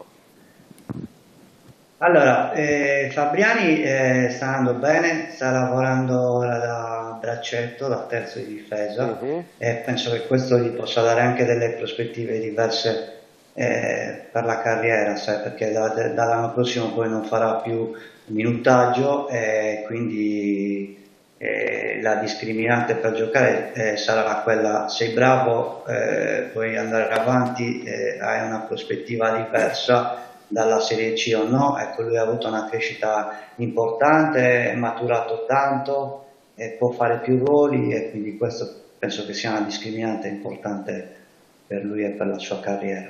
Speaker 6: Allora, eh, Fabriani eh, sta andando bene, sta lavorando ora da braccetto, da terzo di difesa, uh-huh. e penso che questo gli possa dare anche delle prospettive diverse eh, per la carriera, sai, perché da, dall'anno prossimo poi non farà più minutaggio e quindi eh, la discriminante per giocare eh, sarà quella: sei bravo, eh, puoi andare avanti, eh, hai una prospettiva diversa dalla Serie C o no. Ecco, lui ha avuto una crescita importante, è maturato tanto e può fare più ruoli, e quindi questo penso che sia una discriminante importante per lui e per la sua carriera.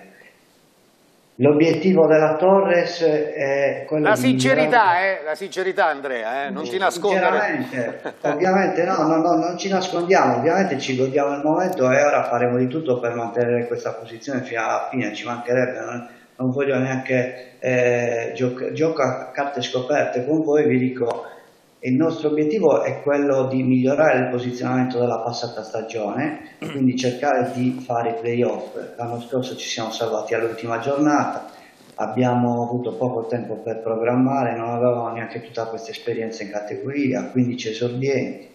Speaker 6: L'obiettivo della Torres è quello
Speaker 1: la
Speaker 6: di
Speaker 1: sincerità,
Speaker 6: migliorare...
Speaker 1: eh, la sincerità Andrea, eh, non ti nascondere.
Speaker 6: Sinceramente, ovviamente no, no, no, non ci nascondiamo, ovviamente ci godiamo il momento e ora faremo di tutto per mantenere questa posizione fino alla fine, ci mancherebbe, non, non voglio neanche eh, gioc gioco a carte scoperte con voi, vi dico il nostro obiettivo è quello di migliorare il posizionamento della passata stagione, quindi cercare di fare i playoff. L'anno scorso ci siamo salvati all'ultima giornata, abbiamo avuto poco tempo per programmare, non avevamo neanche tutta questa esperienza in categoria, quindici esordienti.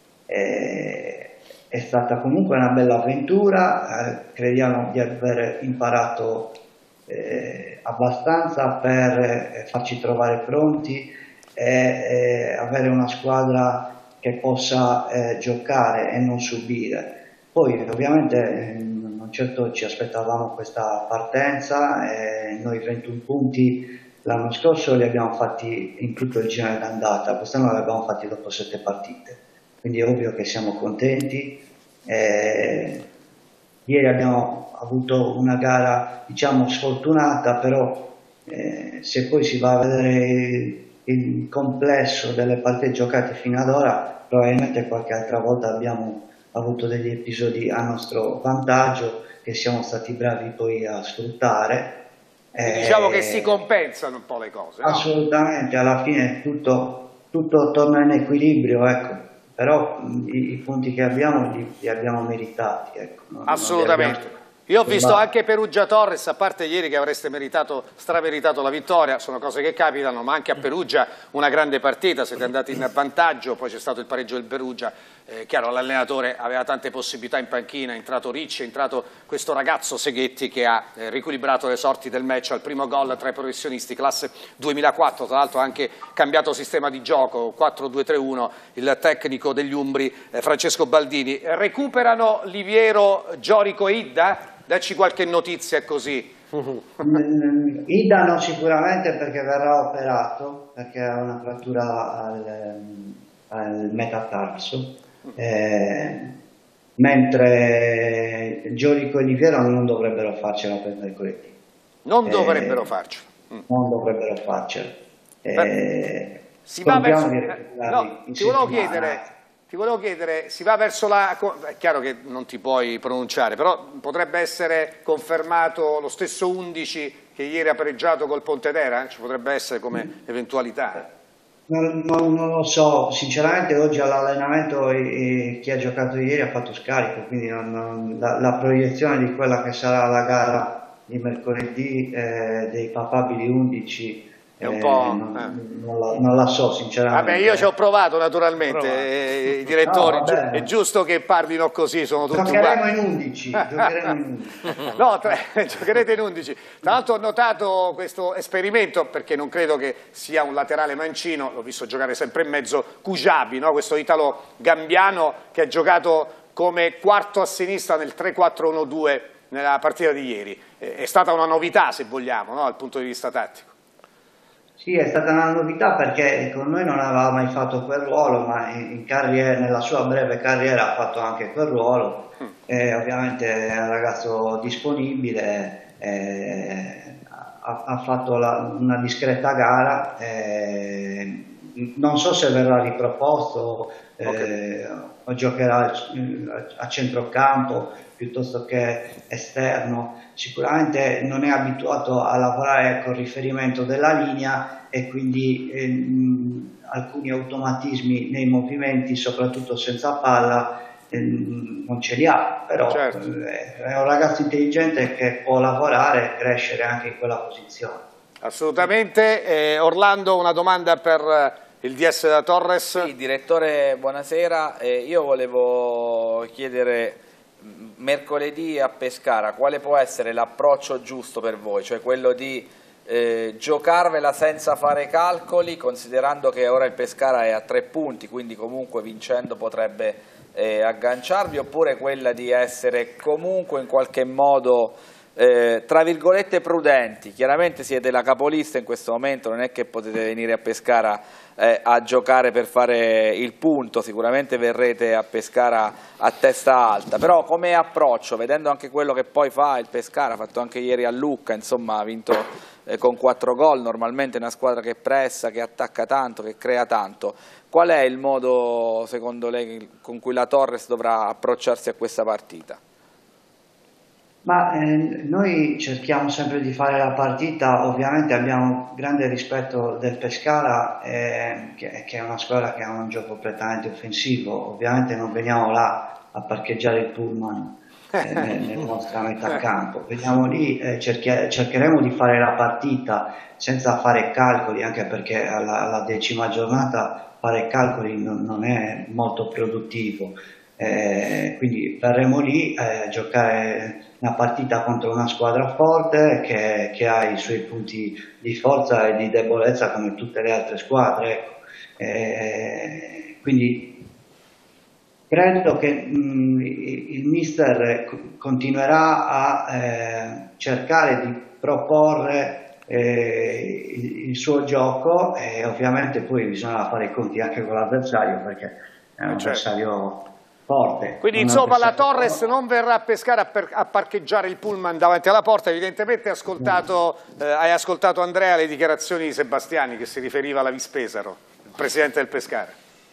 Speaker 6: E è stata comunque una bella avventura, eh, crediamo di aver imparato eh, abbastanza per eh, farci trovare pronti e eh, avere una squadra che possa eh, giocare e non subire. Poi ovviamente eh, non certo ci aspettavamo questa partenza, eh, noi ventuno punti l'anno scorso li abbiamo fatti in tutto il girone d'andata, quest'anno li abbiamo fatti dopo sette partite, quindi è ovvio che siamo contenti. Eh, ieri abbiamo avuto una gara diciamo sfortunata, però eh, se poi si va a vedere il complesso delle partite giocate fino ad ora, probabilmente qualche altra volta abbiamo avuto degli episodi a nostro vantaggio che siamo stati bravi poi a sfruttare.
Speaker 1: Eh, diciamo che si compensano un po' le cose, no?
Speaker 6: Assolutamente, alla fine tutto, tutto torna in equilibrio, ecco. Però i, i punti che abbiamo li, li abbiamo meritati, ecco. Non,
Speaker 1: assolutamente.
Speaker 6: Non
Speaker 1: Io ho visto anche Perugia Torres, a parte ieri che avreste meritato, strameritato la vittoria, sono cose che capitano, ma anche a Perugia una grande partita, siete andati in vantaggio, poi c'è stato il pareggio del Perugia, eh, chiaro l'allenatore aveva tante possibilità in panchina, è entrato Ricci, è entrato questo ragazzo Seghetti che ha eh, riequilibrato le sorti del match al primo gol tra i professionisti, classe duemilaquattro, tra l'altro ha anche cambiato sistema di gioco, quattro due tre uno, il tecnico degli Umbri eh, Francesco Baldini. Recuperano Liviero, Giorico e Idda? Dacci qualche notizia così.
Speaker 6: Ida no sicuramente perché verrà operato, perché ha una frattura al, al metatarso, eh, mentre Giorico e Liviero non dovrebbero farcela per mercoledì.
Speaker 1: Non
Speaker 6: eh,
Speaker 1: dovrebbero farcela. Mm.
Speaker 6: Non dovrebbero farcela. Eh,
Speaker 1: si va verso... No, ti volevo chiedere... Ti volevo chiedere, si va verso la... È chiaro che non ti puoi pronunciare, però potrebbe essere confermato lo stesso undici che ieri ha pareggiato col Pontedera? Ci potrebbe essere come eventualità?
Speaker 6: Non, non, non lo so, sinceramente oggi all'allenamento chi ha giocato ieri ha fatto scarico, quindi non, non, la, la proiezione di quella che sarà la gara di mercoledì eh, dei papabili undici
Speaker 1: è un
Speaker 6: eh,
Speaker 1: po'...
Speaker 6: non,
Speaker 1: eh.
Speaker 6: non, la, non la so sinceramente.
Speaker 1: Vabbè, io ci ho provato naturalmente,
Speaker 2: Provato.
Speaker 1: Eh, i direttori,
Speaker 6: No,
Speaker 1: giu
Speaker 6: vabbè.
Speaker 1: è giusto che parlino così, sono tutti
Speaker 6: Giocheremo
Speaker 1: uguali.
Speaker 6: in undici, giocheremo in undici.
Speaker 1: No, tra, giocherete in undici. Tra l'altro ho notato questo esperimento, perché non credo che sia un laterale mancino, l'ho visto giocare sempre in mezzo, Kujabi, no? Questo italo gambiano che ha giocato come quarto a sinistra nel tre quattro uno due nella partita di ieri. È stata una novità, se vogliamo, no? Dal punto di vista tattico.
Speaker 6: Sì, è stata una novità perché con noi non aveva mai fatto quel ruolo, ma in carriera, nella sua breve carriera ha fatto anche quel ruolo. Mm. E ovviamente è un ragazzo disponibile, eh, ha, ha fatto la, una discreta gara, eh, non so se verrà riproposto eh, okay. o giocherà a centrocampo piuttosto che esterno. Sicuramente non è abituato a lavorare con riferimento della linea e quindi ehm, alcuni automatismi nei movimenti, soprattutto senza palla, ehm, non ce li ha, però certo. eh, è un ragazzo intelligente che può lavorare e crescere anche in quella posizione.
Speaker 1: Assolutamente. Eh, Orlando, una domanda per il D S da Torres.
Speaker 4: Sì, direttore, buonasera. Eh, io volevo chiedere... mercoledì a Pescara quale può essere l'approccio giusto per voi, cioè quello di eh, giocarvela senza fare calcoli, considerando che ora il Pescara è a tre punti, quindi comunque vincendo potrebbe eh, agganciarvi, oppure quella di essere comunque in qualche modo eh, tra virgolette prudenti? Chiaramente siete la capolista in questo momento, non è che potete venire a Pescara eh, a giocare per fare il punto, sicuramente verrete a Pescara a testa alta, però come approccio, vedendo anche quello che poi fa il Pescara, ha fatto anche ieri a Lucca, insomma ha vinto eh, con quattro gol, normalmente è una squadra che pressa, che attacca tanto, che crea tanto, qual è il modo secondo lei con cui la Torres dovrà approcciarsi a questa partita?
Speaker 6: Ma eh, noi cerchiamo sempre di fare la partita, ovviamente abbiamo grande rispetto del Pescara, eh, che, che è una squadra che ha un gioco prettamente offensivo, ovviamente non veniamo là a parcheggiare il pullman eh, nella nostra metà campo, veniamo lì, eh, cerchi- cercheremo di fare la partita senza fare calcoli, anche perché alla, alla decima giornata fare calcoli non, non è molto produttivo. Eh, quindi verremo lì a eh, giocare una partita contro una squadra forte che, che ha i suoi punti di forza e di debolezza come tutte le altre squadre, ecco. Eh, quindi credo che mh, il mister continuerà a eh, cercare di proporre eh, il, il suo gioco, e ovviamente poi bisogna fare i conti anche con l'avversario, perché è un avversario forte.
Speaker 1: Quindi insomma la Torres non verrà a Pescara a, per, a parcheggiare il pullman davanti alla porta. Evidentemente hai ascoltato, eh, hai ascoltato Andrea le dichiarazioni di Sebastiani che si riferiva alla Vispesaro, il presidente del Pescara.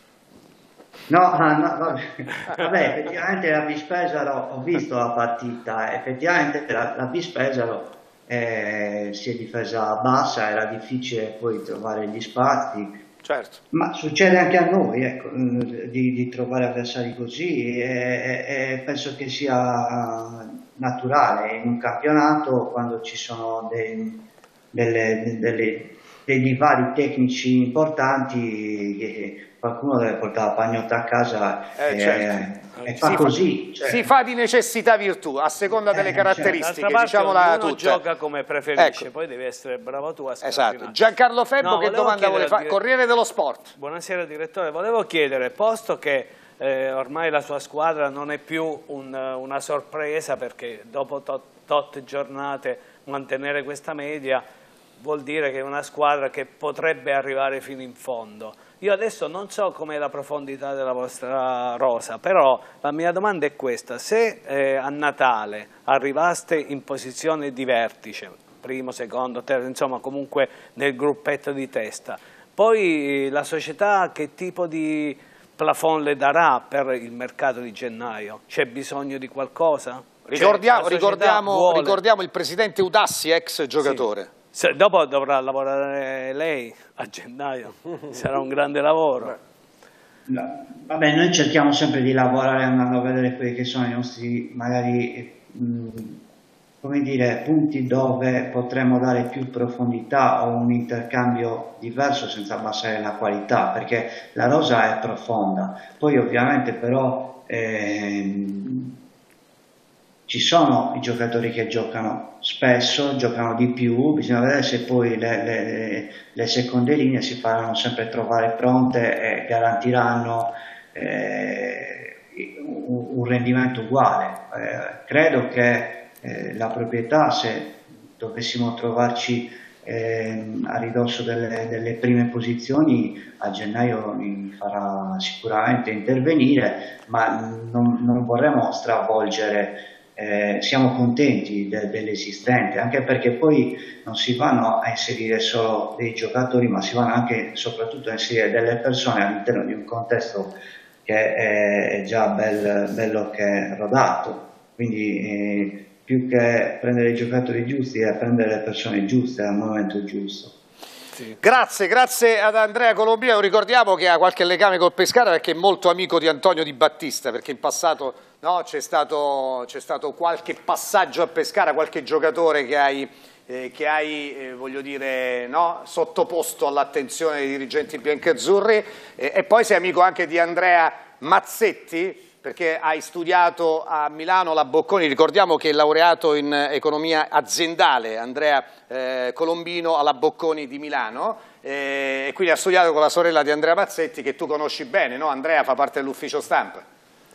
Speaker 6: No, no, vabbè, vabbè, effettivamente la Vispesaro, ho visto la partita, effettivamente la, la Vispesaro eh, si è difesa bassa, era difficile poi trovare gli spazi.
Speaker 1: Certo.
Speaker 6: Ma succede anche a noi, ecco, di, di trovare avversari così, e, e penso che sia naturale in un campionato, quando ci sono dei, delle, delle, dei divari tecnici importanti, che qualcuno deve portare la pagnotta a casa
Speaker 1: eh,
Speaker 6: e,
Speaker 1: certo.
Speaker 6: e fa
Speaker 1: si
Speaker 6: così.
Speaker 1: Fa,
Speaker 6: cioè.
Speaker 1: Si fa di necessità virtù, a seconda delle
Speaker 6: Eh,
Speaker 1: caratteristiche,
Speaker 2: certo.
Speaker 1: diciamola
Speaker 2: tutte. gioca come preferisce, ecco. Poi devi essere bravo tu a scardinare.
Speaker 1: Esatto. Giancarlo Febbo, no, che domanda vuole fare? Dire... Corriere dello Sport.
Speaker 2: Buonasera direttore, volevo chiedere, posto che eh, ormai la sua squadra non è più un, una sorpresa, perché dopo tot, tot giornate mantenere questa media vuol dire che è una squadra che potrebbe arrivare fino in fondo. Io adesso non so com'è la profondità della vostra rosa, però la mia domanda è questa: se eh, a Natale arrivaste in posizione di vertice, primo, secondo, terzo, insomma comunque nel gruppetto di testa, poi la società che tipo di plafond le darà per il mercato di gennaio? C'è bisogno di qualcosa?
Speaker 1: Ricordiamo,
Speaker 2: cioè,
Speaker 1: ricordiamo, ricordiamo il presidente Udassi, ex giocatore.
Speaker 2: Sì. Se, dopo dovrà lavorare lei a gennaio, sarà un grande lavoro.
Speaker 6: No, vabbè, noi cerchiamo sempre di lavorare andando a vedere quelli che sono i nostri, magari, mh, come dire, punti dove potremmo dare più profondità o un intercambio diverso senza abbassare la qualità, perché la rosa è profonda. Poi ovviamente però ehm, ci sono i giocatori che giocano spesso, giocano di più, bisogna vedere se poi le, le, le seconde linee si faranno sempre trovare pronte e garantiranno eh, un, un rendimento uguale. Eh, credo che eh, la proprietà, se dovessimo trovarci eh, a ridosso delle, delle prime posizioni, a gennaio mi farà sicuramente intervenire, ma non, non vorremmo stravolgere. Eh, siamo contenti de, dell'esistente, anche perché poi non si vanno a inserire solo dei giocatori, ma si vanno anche e soprattutto a inserire delle persone all'interno di un contesto che è, è già bel, bello che è rodato. Quindi eh, più che prendere i giocatori giusti è prendere le persone giuste al momento giusto.
Speaker 1: Sì. Grazie, grazie ad Andrea Colombino. Ricordiamo che ha qualche legame col Pescara perché è molto amico di Antonio Di Battista, perché in passato no, c'è stato, c'è stato qualche passaggio a Pescara, qualche giocatore che hai, eh, che hai eh, voglio dire, no, sottoposto all'attenzione dei dirigenti biancazzurri, eh, e poi sei amico anche di Andrea Mazzetti, perché hai studiato a Milano la Bocconi. Ricordiamo che è laureato in economia aziendale Andrea eh, Colombino alla Bocconi di Milano, eh, e quindi ha studiato con la sorella di Andrea Mazzetti, che tu conosci bene, no? Andrea fa parte dell'ufficio stampa.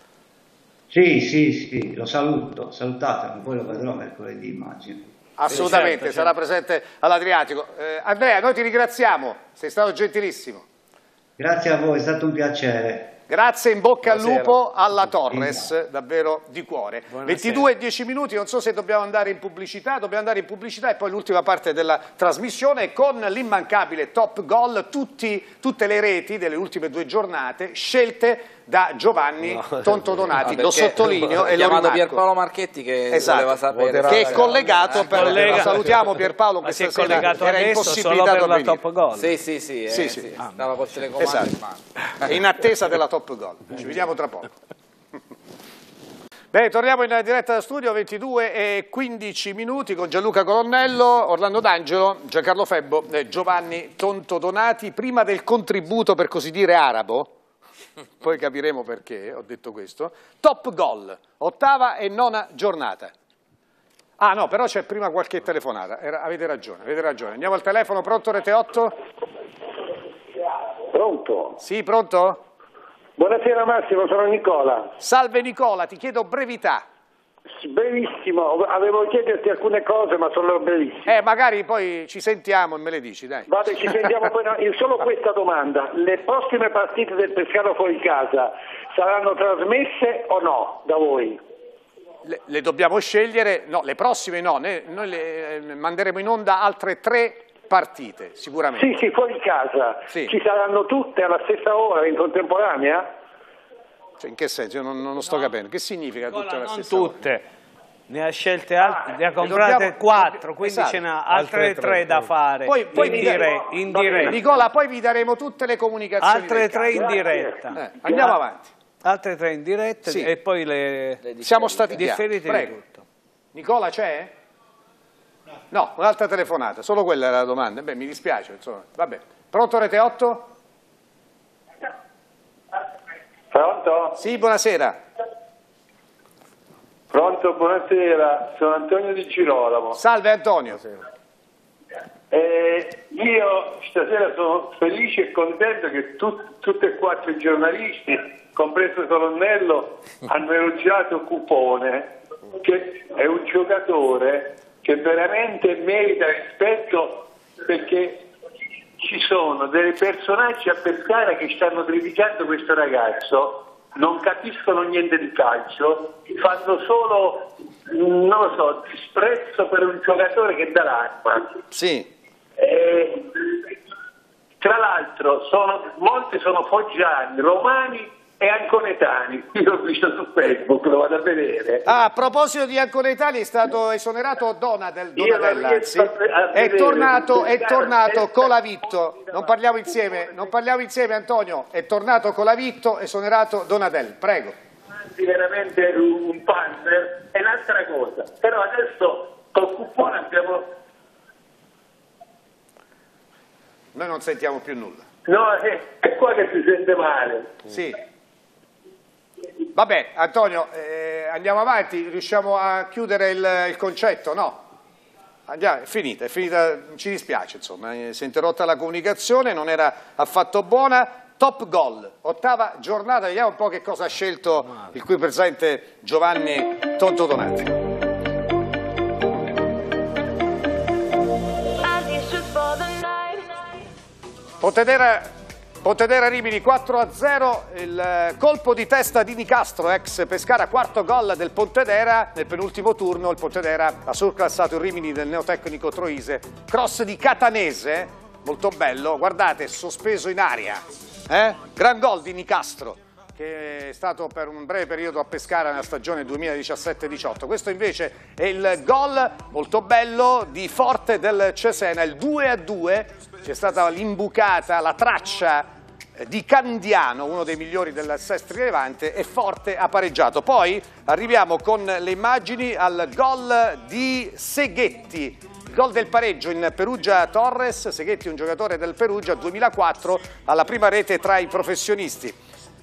Speaker 6: Sì, sì, sì, lo saluto, salutatelo, poi lo vedrò mercoledì, immagino.
Speaker 1: Assolutamente,
Speaker 2: sì, certo,
Speaker 1: sarà
Speaker 2: certo.
Speaker 1: presente all'Adriatico. Eh, Andrea, noi ti ringraziamo, sei stato gentilissimo.
Speaker 6: Grazie a voi, è stato un piacere.
Speaker 1: Grazie, in bocca
Speaker 3: Buonasera.
Speaker 1: al lupo alla Torres, davvero di cuore.
Speaker 2: Buonasera.
Speaker 1: ventidue e dieci minuti, non so se dobbiamo andare in pubblicità, dobbiamo andare in pubblicità e poi l'ultima parte della trasmissione con l'immancabile Top Goal, tutti, tutte le reti delle ultime due giornate scelte da Giovanni
Speaker 3: No.
Speaker 1: Tonto Donati,
Speaker 4: No,
Speaker 1: lo sottolineo e lo
Speaker 4: chiamato
Speaker 1: rimarco.
Speaker 4: Pierpaolo Marchetti che
Speaker 1: Esatto.
Speaker 4: voleva sapere.
Speaker 3: Voterà-
Speaker 1: Che è collegato,
Speaker 4: Eh,
Speaker 1: per,
Speaker 2: collega-
Speaker 1: lo salutiamo Pierpaolo,
Speaker 2: Ma si
Speaker 1: questa
Speaker 2: è
Speaker 1: sera
Speaker 2: collegato
Speaker 1: era
Speaker 2: adesso solo
Speaker 1: impossibilitato
Speaker 2: per
Speaker 1: a
Speaker 2: la
Speaker 1: venire.
Speaker 2: Top Goal.
Speaker 4: Sì, sì, sì, eh,
Speaker 1: Sì,
Speaker 4: sì.
Speaker 1: sì.
Speaker 4: Stava col telecomando
Speaker 1: Esatto.
Speaker 4: in mano.
Speaker 1: È in attesa della Top Goal. Ci vediamo tra poco. Bene, torniamo in diretta da studio, ventidue e quindici minuti con Gianluca Colonnello, Orlando D'Angelo, Giancarlo Febbo, eh, Giovanni Tonto Donati. Prima del contributo, per così dire, arabo, poi capiremo perché ho detto questo, Top Goal, ottava e nona giornata. Ah no, però c'è prima qualche telefonata, Era, avete ragione, avete ragione. Andiamo al telefono, pronto Rete otto?
Speaker 7: Pronto?
Speaker 1: Sì, pronto?
Speaker 7: Buonasera Massimo, sono Nicola.
Speaker 1: Salve Nicola, ti chiedo brevità.
Speaker 7: Brevissimo, avevo chiederti alcune cose ma sono brevissime.
Speaker 1: Eh, magari poi ci sentiamo e me le dici, dai.
Speaker 7: Vado, ci sentiamo poi. No, io solo questa domanda: le prossime partite del Pescara fuori casa saranno trasmesse o no da voi?
Speaker 1: Le, le dobbiamo scegliere, no, le prossime no, ne, noi le, eh, manderemo in onda altre tre partite, sicuramente.
Speaker 7: Sì, sì, fuori casa.
Speaker 1: Sì.
Speaker 7: Ci saranno tutte alla stessa ora, in contemporanea?
Speaker 1: Cioè, in che senso? Io non, non lo sto capendo. Che significa
Speaker 2: Nicola,
Speaker 1: tutte alla
Speaker 2: non
Speaker 1: stessa ora?
Speaker 2: tutte, ne ha scelte altre,
Speaker 7: Ah,
Speaker 2: ne ha comprate
Speaker 1: dobbiamo-
Speaker 2: quattro, quindi
Speaker 1: esatto.
Speaker 2: ce n'ha altre
Speaker 5: Altre tre,
Speaker 2: tre da
Speaker 5: sì.
Speaker 2: fare.
Speaker 1: Poi- poi
Speaker 2: in,
Speaker 1: vi-
Speaker 2: dire- in
Speaker 7: Va bene.
Speaker 2: diretta.
Speaker 1: Nicola, poi vi daremo tutte le comunicazioni.
Speaker 2: Altre
Speaker 1: del
Speaker 2: tre in
Speaker 1: caso.
Speaker 2: diretta.
Speaker 1: Eh, andiamo avanti.
Speaker 2: Altre tre in diretta
Speaker 1: Sì.
Speaker 2: e poi le
Speaker 1: Siamo stati chiari.
Speaker 2: differite di
Speaker 1: Prego.
Speaker 2: tutto.
Speaker 1: Nicola c'è? No, un'altra telefonata, solo quella era la domanda. Beh, mi dispiace, insomma. Vabbè. Pronto Rete otto?
Speaker 7: Pronto?
Speaker 1: Sì, buonasera.
Speaker 7: Pronto, buonasera, sono Antonio di Girolamo.
Speaker 1: Salve Antonio.
Speaker 7: Eh, io stasera sono felice e contento che tu, tutti e quattro i giornalisti, compreso Colonnello, hanno elogiato Cupone, che è un giocatore che veramente merita rispetto, perché ci sono dei personaggi a Pescara che stanno criticando questo ragazzo, non capiscono niente di calcio, fanno solo, non lo so, disprezzo per un giocatore che dà l'acqua.
Speaker 1: Sì.
Speaker 7: Eh, tra l'altro sono, molti sono foggiani, romani e anconetani. Io l'ho visto su Facebook, lo vado a vedere.
Speaker 1: Ah, a proposito di anconetani, è stato esonerato Donadel, Donadella, anzi.
Speaker 7: A
Speaker 1: È tornato, è
Speaker 7: Pescara
Speaker 1: tornato
Speaker 7: senza
Speaker 1: Colavitto. Non parliamo insieme, non parliamo insieme, Antonio. È tornato Colavitto, esonerato Donadel. Prego.
Speaker 7: veramente un partner. E l'altra cosa, però adesso col cupone abbiamo...
Speaker 1: Noi non sentiamo più nulla.
Speaker 7: No, è, è qua che si sente male.
Speaker 1: Sì. Vabbè, Antonio, eh, andiamo avanti, riusciamo a chiudere il, il concetto, no? Andiamo, è finita, è finita, ci dispiace, insomma, si è interrotta la comunicazione, non era affatto buona. Top goal, ottava giornata, vediamo un po' che cosa ha scelto il qui presente Giovanni Tonto Donati. Pontedera, Pontedera Rimini quattro a zero, il colpo di testa di Nicastro, ex Pescara, quarto gol del Pontedera. Nel penultimo turno il Pontedera ha surclassato il Rimini del neotecnico Troise, cross di Catanese, molto bello, guardate, sospeso in aria, eh? Gran gol di Nicastro, che è stato per un breve periodo a Pescara nella stagione duemiladiciassette diciotto. Questo invece è il gol molto bello di Forte del Cesena, il due a due. C'è stata l'imbucata, la traccia di Candiano, uno dei migliori del Sestri Levante, e Forte ha pareggiato. Poi arriviamo con le immagini al gol di Seghetti, il gol del pareggio in Perugia Torres. Seghetti, un giocatore del Perugia, duemilaquattro, alla prima rete tra i professionisti.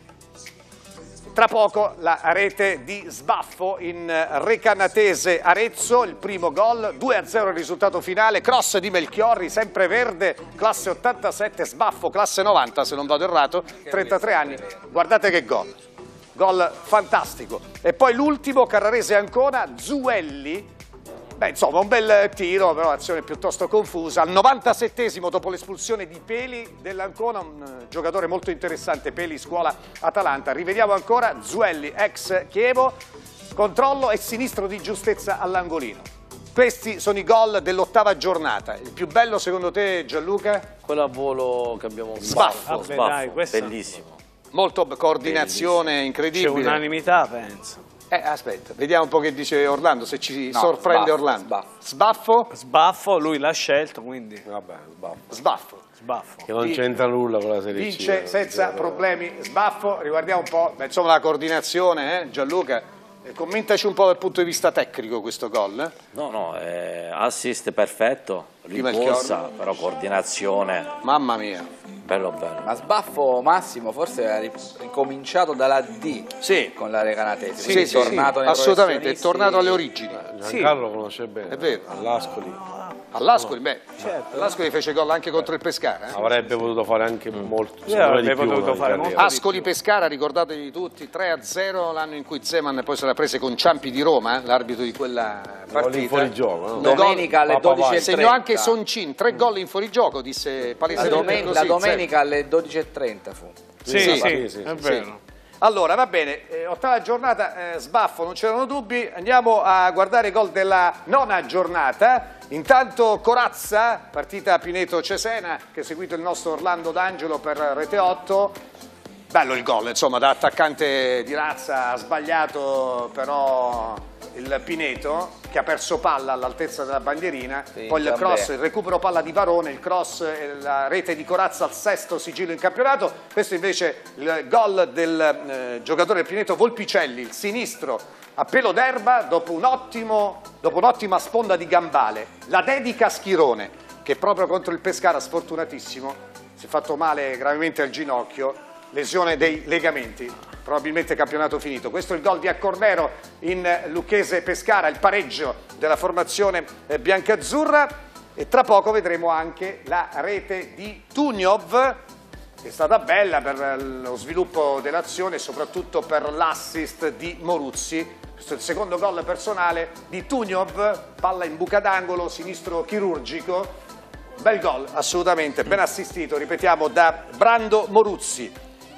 Speaker 1: Tra poco la rete di Sbaffo in Recanatese Arezzo, il primo gol, due a zero il risultato finale, cross di Melchiorri, sempre verde, classe ottantasette, Sbaffo classe novanta se non vado errato, trentatré anni, guardate che gol, gol fantastico. E poi l'ultimo, Carrarese Ancona, Zuelli. Beh, insomma, un bel tiro, però azione piuttosto confusa. Al novantasettesimo, dopo l'espulsione di Peli dell'Ancona, un giocatore molto interessante, Peli, scuola Atalanta. Rivediamo ancora Zuelli, ex Chievo, controllo e sinistro di giustezza all'angolino. Questi sono i gol dell'ottava giornata. Il più bello secondo te, Gianluca?
Speaker 3: Quello a volo che abbiamo visto.
Speaker 1: Sbaffo.
Speaker 2: Vabbè, dai, questo...
Speaker 3: Bellissimo.
Speaker 1: Molto coordinazione
Speaker 3: Bellissimo.
Speaker 1: incredibile.
Speaker 2: C'è unanimità, penso.
Speaker 1: Eh, aspetta, vediamo un po' che dice Orlando, se ci
Speaker 4: No,
Speaker 1: sorprende
Speaker 4: sbaffo,
Speaker 1: Orlando.
Speaker 4: sbaffo.
Speaker 1: Sbaffo?
Speaker 2: Sbaffo, lui l'ha scelto, quindi
Speaker 5: Vabbè, sbaffo.
Speaker 1: Sbaffo.
Speaker 2: sbaffo.
Speaker 5: Che non c'entra nulla con la Serie C.
Speaker 1: Vince senza
Speaker 5: Zero.
Speaker 1: problemi Sbaffo. Riguardiamo un po', beh, insomma, la coordinazione, eh? Gianluca, eh, commentaci un po' dal punto di vista tecnico questo gol. Eh?
Speaker 3: No, no, eh, assist perfetto,
Speaker 1: Di Melchiorri.
Speaker 3: rincorsa, però coordinazione,
Speaker 1: Mamma mia.
Speaker 3: bello bello.
Speaker 4: Ma Sbaffo Massimo forse ha ricominciato dalla D
Speaker 1: Sì.
Speaker 4: con la Recanatese,
Speaker 1: Sì,
Speaker 4: quindi
Speaker 1: sì,
Speaker 4: è tornato
Speaker 1: sì,
Speaker 4: nei
Speaker 1: assolutamente, è
Speaker 4: professionisti.
Speaker 1: tornato alle origini.
Speaker 5: Giancarlo conosce bene.
Speaker 1: È vero.
Speaker 5: All'Ascoli.
Speaker 1: All'Ascoli, beh,
Speaker 2: Certo.
Speaker 1: All'Ascoli fece gol anche contro il Pescara. Eh?
Speaker 5: Avrebbe potuto fare anche molto.
Speaker 2: Sì,
Speaker 5: secondo me di
Speaker 2: avrebbe
Speaker 5: più,
Speaker 2: potuto
Speaker 5: no,
Speaker 2: fare
Speaker 5: in
Speaker 2: molto.
Speaker 5: carriera.
Speaker 1: Ascoli Pescara, ricordatevi tutti, tre a zero, l'anno in cui Zeman poi se l'ha prese con Ciampi di Roma, eh, l'arbitro di quella
Speaker 5: Gol in
Speaker 1: partita.
Speaker 5: fuorigioco, no?
Speaker 1: Due gol.
Speaker 4: Domenica alle
Speaker 5: Papa
Speaker 4: dodici e
Speaker 5: Vai.
Speaker 1: Segnò anche
Speaker 4: trenta.
Speaker 1: Soncin, tre gol in fuorigioco, disse
Speaker 4: La,
Speaker 1: palesemente
Speaker 4: domen-
Speaker 1: così,
Speaker 4: la
Speaker 1: Zeman.
Speaker 4: domenica alle dodici e trenta fu.
Speaker 2: Sì,
Speaker 1: Sì,
Speaker 2: sì,
Speaker 5: sì, sì,
Speaker 2: è
Speaker 5: sì.
Speaker 2: vero.
Speaker 1: Allora, va bene, eh, ottava giornata, eh, Sbaffo, non c'erano dubbi, andiamo a guardare i gol della nona giornata. Intanto Corazza, partita a Pineto Cesena, che ha seguito il nostro Orlando D'Angelo per Rete otto. Bello il gol, insomma, da attaccante di razza, ha sbagliato però il Pineto, che ha perso palla all'altezza della bandierina,
Speaker 4: Sì,
Speaker 1: poi il
Speaker 4: vabbè.
Speaker 1: cross, il recupero palla di Varone, il cross e la rete di Corazza al sesto sigillo in campionato. Questo invece il gol del eh, giocatore del Pineto Volpicelli, il sinistro a pelo d'erba dopo un ottimo, dopo un'ottima sponda di gambale. La dedica a Schirone, che proprio contro il Pescara, sfortunatissimo, si è fatto male gravemente al ginocchio, lesione dei legamenti, probabilmente campionato finito. Questo è il gol di Accornero in Lucchese Pescara, il pareggio della formazione eh, biancazzurra, e tra poco vedremo anche la rete di Tuniov, che è stata bella per lo sviluppo dell'azione e soprattutto per l'assist di Moruzzi. Questo è il secondo gol personale di Tuniov, palla in buca d'angolo, sinistro chirurgico, bel gol assolutamente, ben assistito, ripetiamo, da Brando Moruzzi.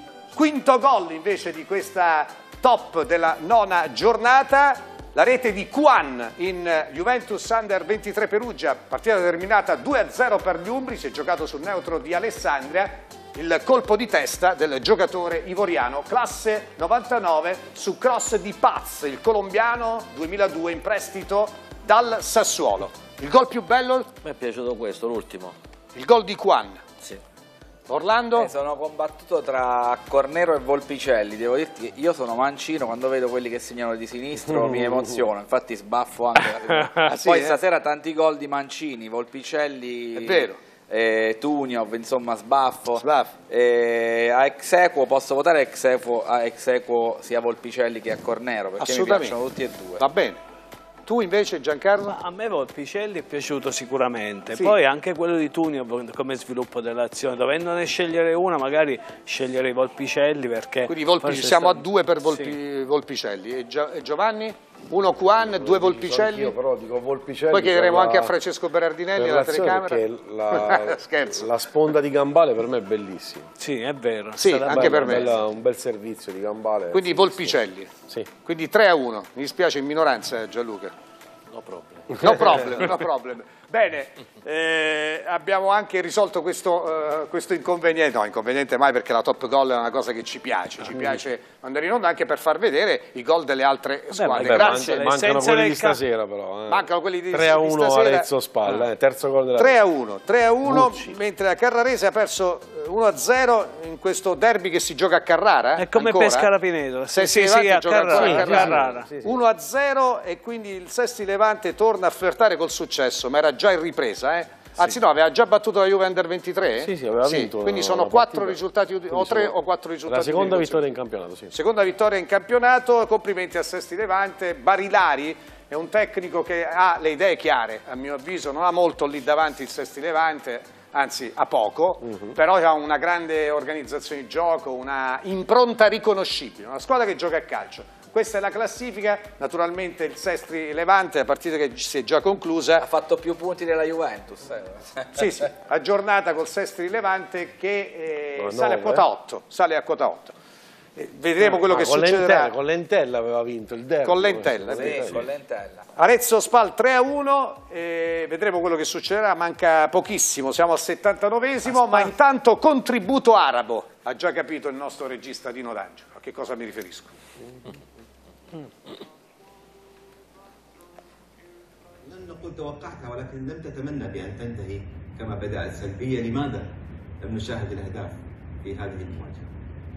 Speaker 1: Quinto gol invece di questa top della nona giornata, la rete di Quan in Juventus Under ventitré Perugia, partita terminata due a zero per gli Umbri, si è giocato sul neutro di Alessandria. il colpo di testa del giocatore ivoriano, classe novantanove, su cross di Paz, il colombiano duemiladue in prestito dal Sassuolo. Il gol più bello?
Speaker 3: Mi è piaciuto questo, l'ultimo.
Speaker 1: Il gol di Juan.
Speaker 3: Sì.
Speaker 1: Orlando?
Speaker 4: Eh, sono combattuto tra Cornero e Volpicelli, devo dirti che io sono mancino, quando vedo quelli che segnano di sinistro mi emoziono, infatti sbaffo anche la
Speaker 1: Ah, sì,
Speaker 4: poi
Speaker 1: eh?
Speaker 4: stasera tanti gol di Mancini, Volpicelli,
Speaker 1: È vero.
Speaker 4: eh, Tuniov, insomma sbaffo,
Speaker 1: Sbaffo.
Speaker 4: Eh, a ex equo posso votare ex equo, a ex equo sia Volpicelli che a Cornero, perché mi
Speaker 1: Assolutamente.
Speaker 4: piacciono tutti e due.
Speaker 1: Va bene. Tu invece, Giancarlo?
Speaker 2: Ma a me Volpicelli è piaciuto sicuramente,
Speaker 1: Sì.
Speaker 2: poi anche quello di Tuniov come sviluppo dell'azione, dovendone scegliere una magari sceglierei Volpicelli perché...
Speaker 1: Quindi Volpi,
Speaker 2: forse
Speaker 1: siamo
Speaker 2: sta-
Speaker 1: a due per Volpi,
Speaker 2: Sì.
Speaker 1: Volpicelli. E, Gio- e Giovanni? Uno Juan, due Volpicelli.
Speaker 5: Io però dico Volpicelli.
Speaker 1: Poi chiederemo
Speaker 5: per
Speaker 1: anche
Speaker 5: la-
Speaker 1: a Francesco Berardinelli
Speaker 5: per
Speaker 1: alla
Speaker 5: l'azione,
Speaker 1: telecamera.
Speaker 5: perché la,
Speaker 1: Scherzo.
Speaker 5: la sponda di Gambale per me è bellissima.
Speaker 2: Sì, è vero.
Speaker 1: Sì,
Speaker 2: è stata
Speaker 1: anche
Speaker 2: bella.
Speaker 1: per me.
Speaker 5: Bella- un bel servizio di Gambale.
Speaker 1: Quindi Volpicelli.
Speaker 5: Sì.
Speaker 1: Quindi tre a uno. Mi dispiace in minoranza, Gianluca.
Speaker 3: No problem.
Speaker 1: No problem, no problem. Bene, eh, abbiamo anche risolto questo, eh, questo inconveniente, no inconveniente mai perché la top goal è una cosa che ci piace, ci piace andare in onda anche per far vedere i gol delle altre squadre.
Speaker 5: Beh,
Speaker 1: Grazie.
Speaker 5: manca- mancano
Speaker 2: Senza
Speaker 5: quelli di
Speaker 2: del ca-
Speaker 5: stasera però. Eh.
Speaker 1: Mancano quelli di,
Speaker 5: tre a
Speaker 1: di
Speaker 5: uno
Speaker 1: stasera.
Speaker 5: Arezzo Spalla, eh, terzo gol della
Speaker 1: tre a uno, tre a uno,
Speaker 5: Bucci.
Speaker 1: mentre la Carrarese ha perso eh, uno a zero in questo derby che si gioca a Carrara.
Speaker 2: È come
Speaker 1: ancora.
Speaker 2: Pescara Pineto.
Speaker 1: Sesti
Speaker 2: Sì,
Speaker 1: Levante
Speaker 2: sì, a
Speaker 1: gioca ancora
Speaker 2: Carrara.
Speaker 1: a
Speaker 2: Sì,
Speaker 1: Carrara.
Speaker 2: Carrara.
Speaker 5: Sì, sì.
Speaker 1: uno a zero e quindi il Sesti Levante torna a flirtare col successo, ma era già in ripresa, eh? Anzi no, aveva già battuto la Juve Under ventitré?
Speaker 5: Sì, sì, aveva vinto
Speaker 1: quindi
Speaker 5: una-
Speaker 1: sono
Speaker 5: una
Speaker 1: quattro
Speaker 5: partita.
Speaker 1: risultati, o
Speaker 5: Quindi
Speaker 1: tre
Speaker 5: sono-
Speaker 1: o quattro risultati.
Speaker 5: La seconda
Speaker 1: di
Speaker 5: vittoria in campionato, sì.
Speaker 1: Seconda vittoria in campionato, complimenti a Sesti Levante. Barilari è un tecnico che ha le idee chiare, a mio avviso, non ha molto lì davanti il Sesti Levante, anzi ha poco,
Speaker 5: Mhm.
Speaker 1: però ha una grande organizzazione di gioco, una impronta riconoscibile, una squadra che gioca a calcio. Questa è la classifica, naturalmente il Sesti Levante, la partita che si è già conclusa,
Speaker 4: Ha fatto più punti della Juventus. Eh.
Speaker 1: sì, sì, aggiornata col Sestri Levante che eh,
Speaker 5: Ma
Speaker 1: sale a
Speaker 5: nove,
Speaker 1: quota
Speaker 5: eh?
Speaker 1: otto, sale a quota otto. Eh, vedremo quello
Speaker 5: Ah,
Speaker 1: che
Speaker 5: con
Speaker 1: succederà
Speaker 5: Lentella, con Lentella aveva vinto il derby.
Speaker 1: con Lentella.
Speaker 5: questo.
Speaker 4: Sì, con Lentella.
Speaker 1: Arezzo Spal tre a uno, eh, vedremo quello che succederà, manca pochissimo, siamo al settantanovesimo, ma intanto contributo arabo, ha già capito il nostro regista Dino D'Angelo, a che cosa mi riferisco?
Speaker 8: لن نقول توقعتها ولكن لم تتمنى بأن تنتهي كما بدأت سلبية. لماذا لم نشاهد الأهداف في هذه المواجهة؟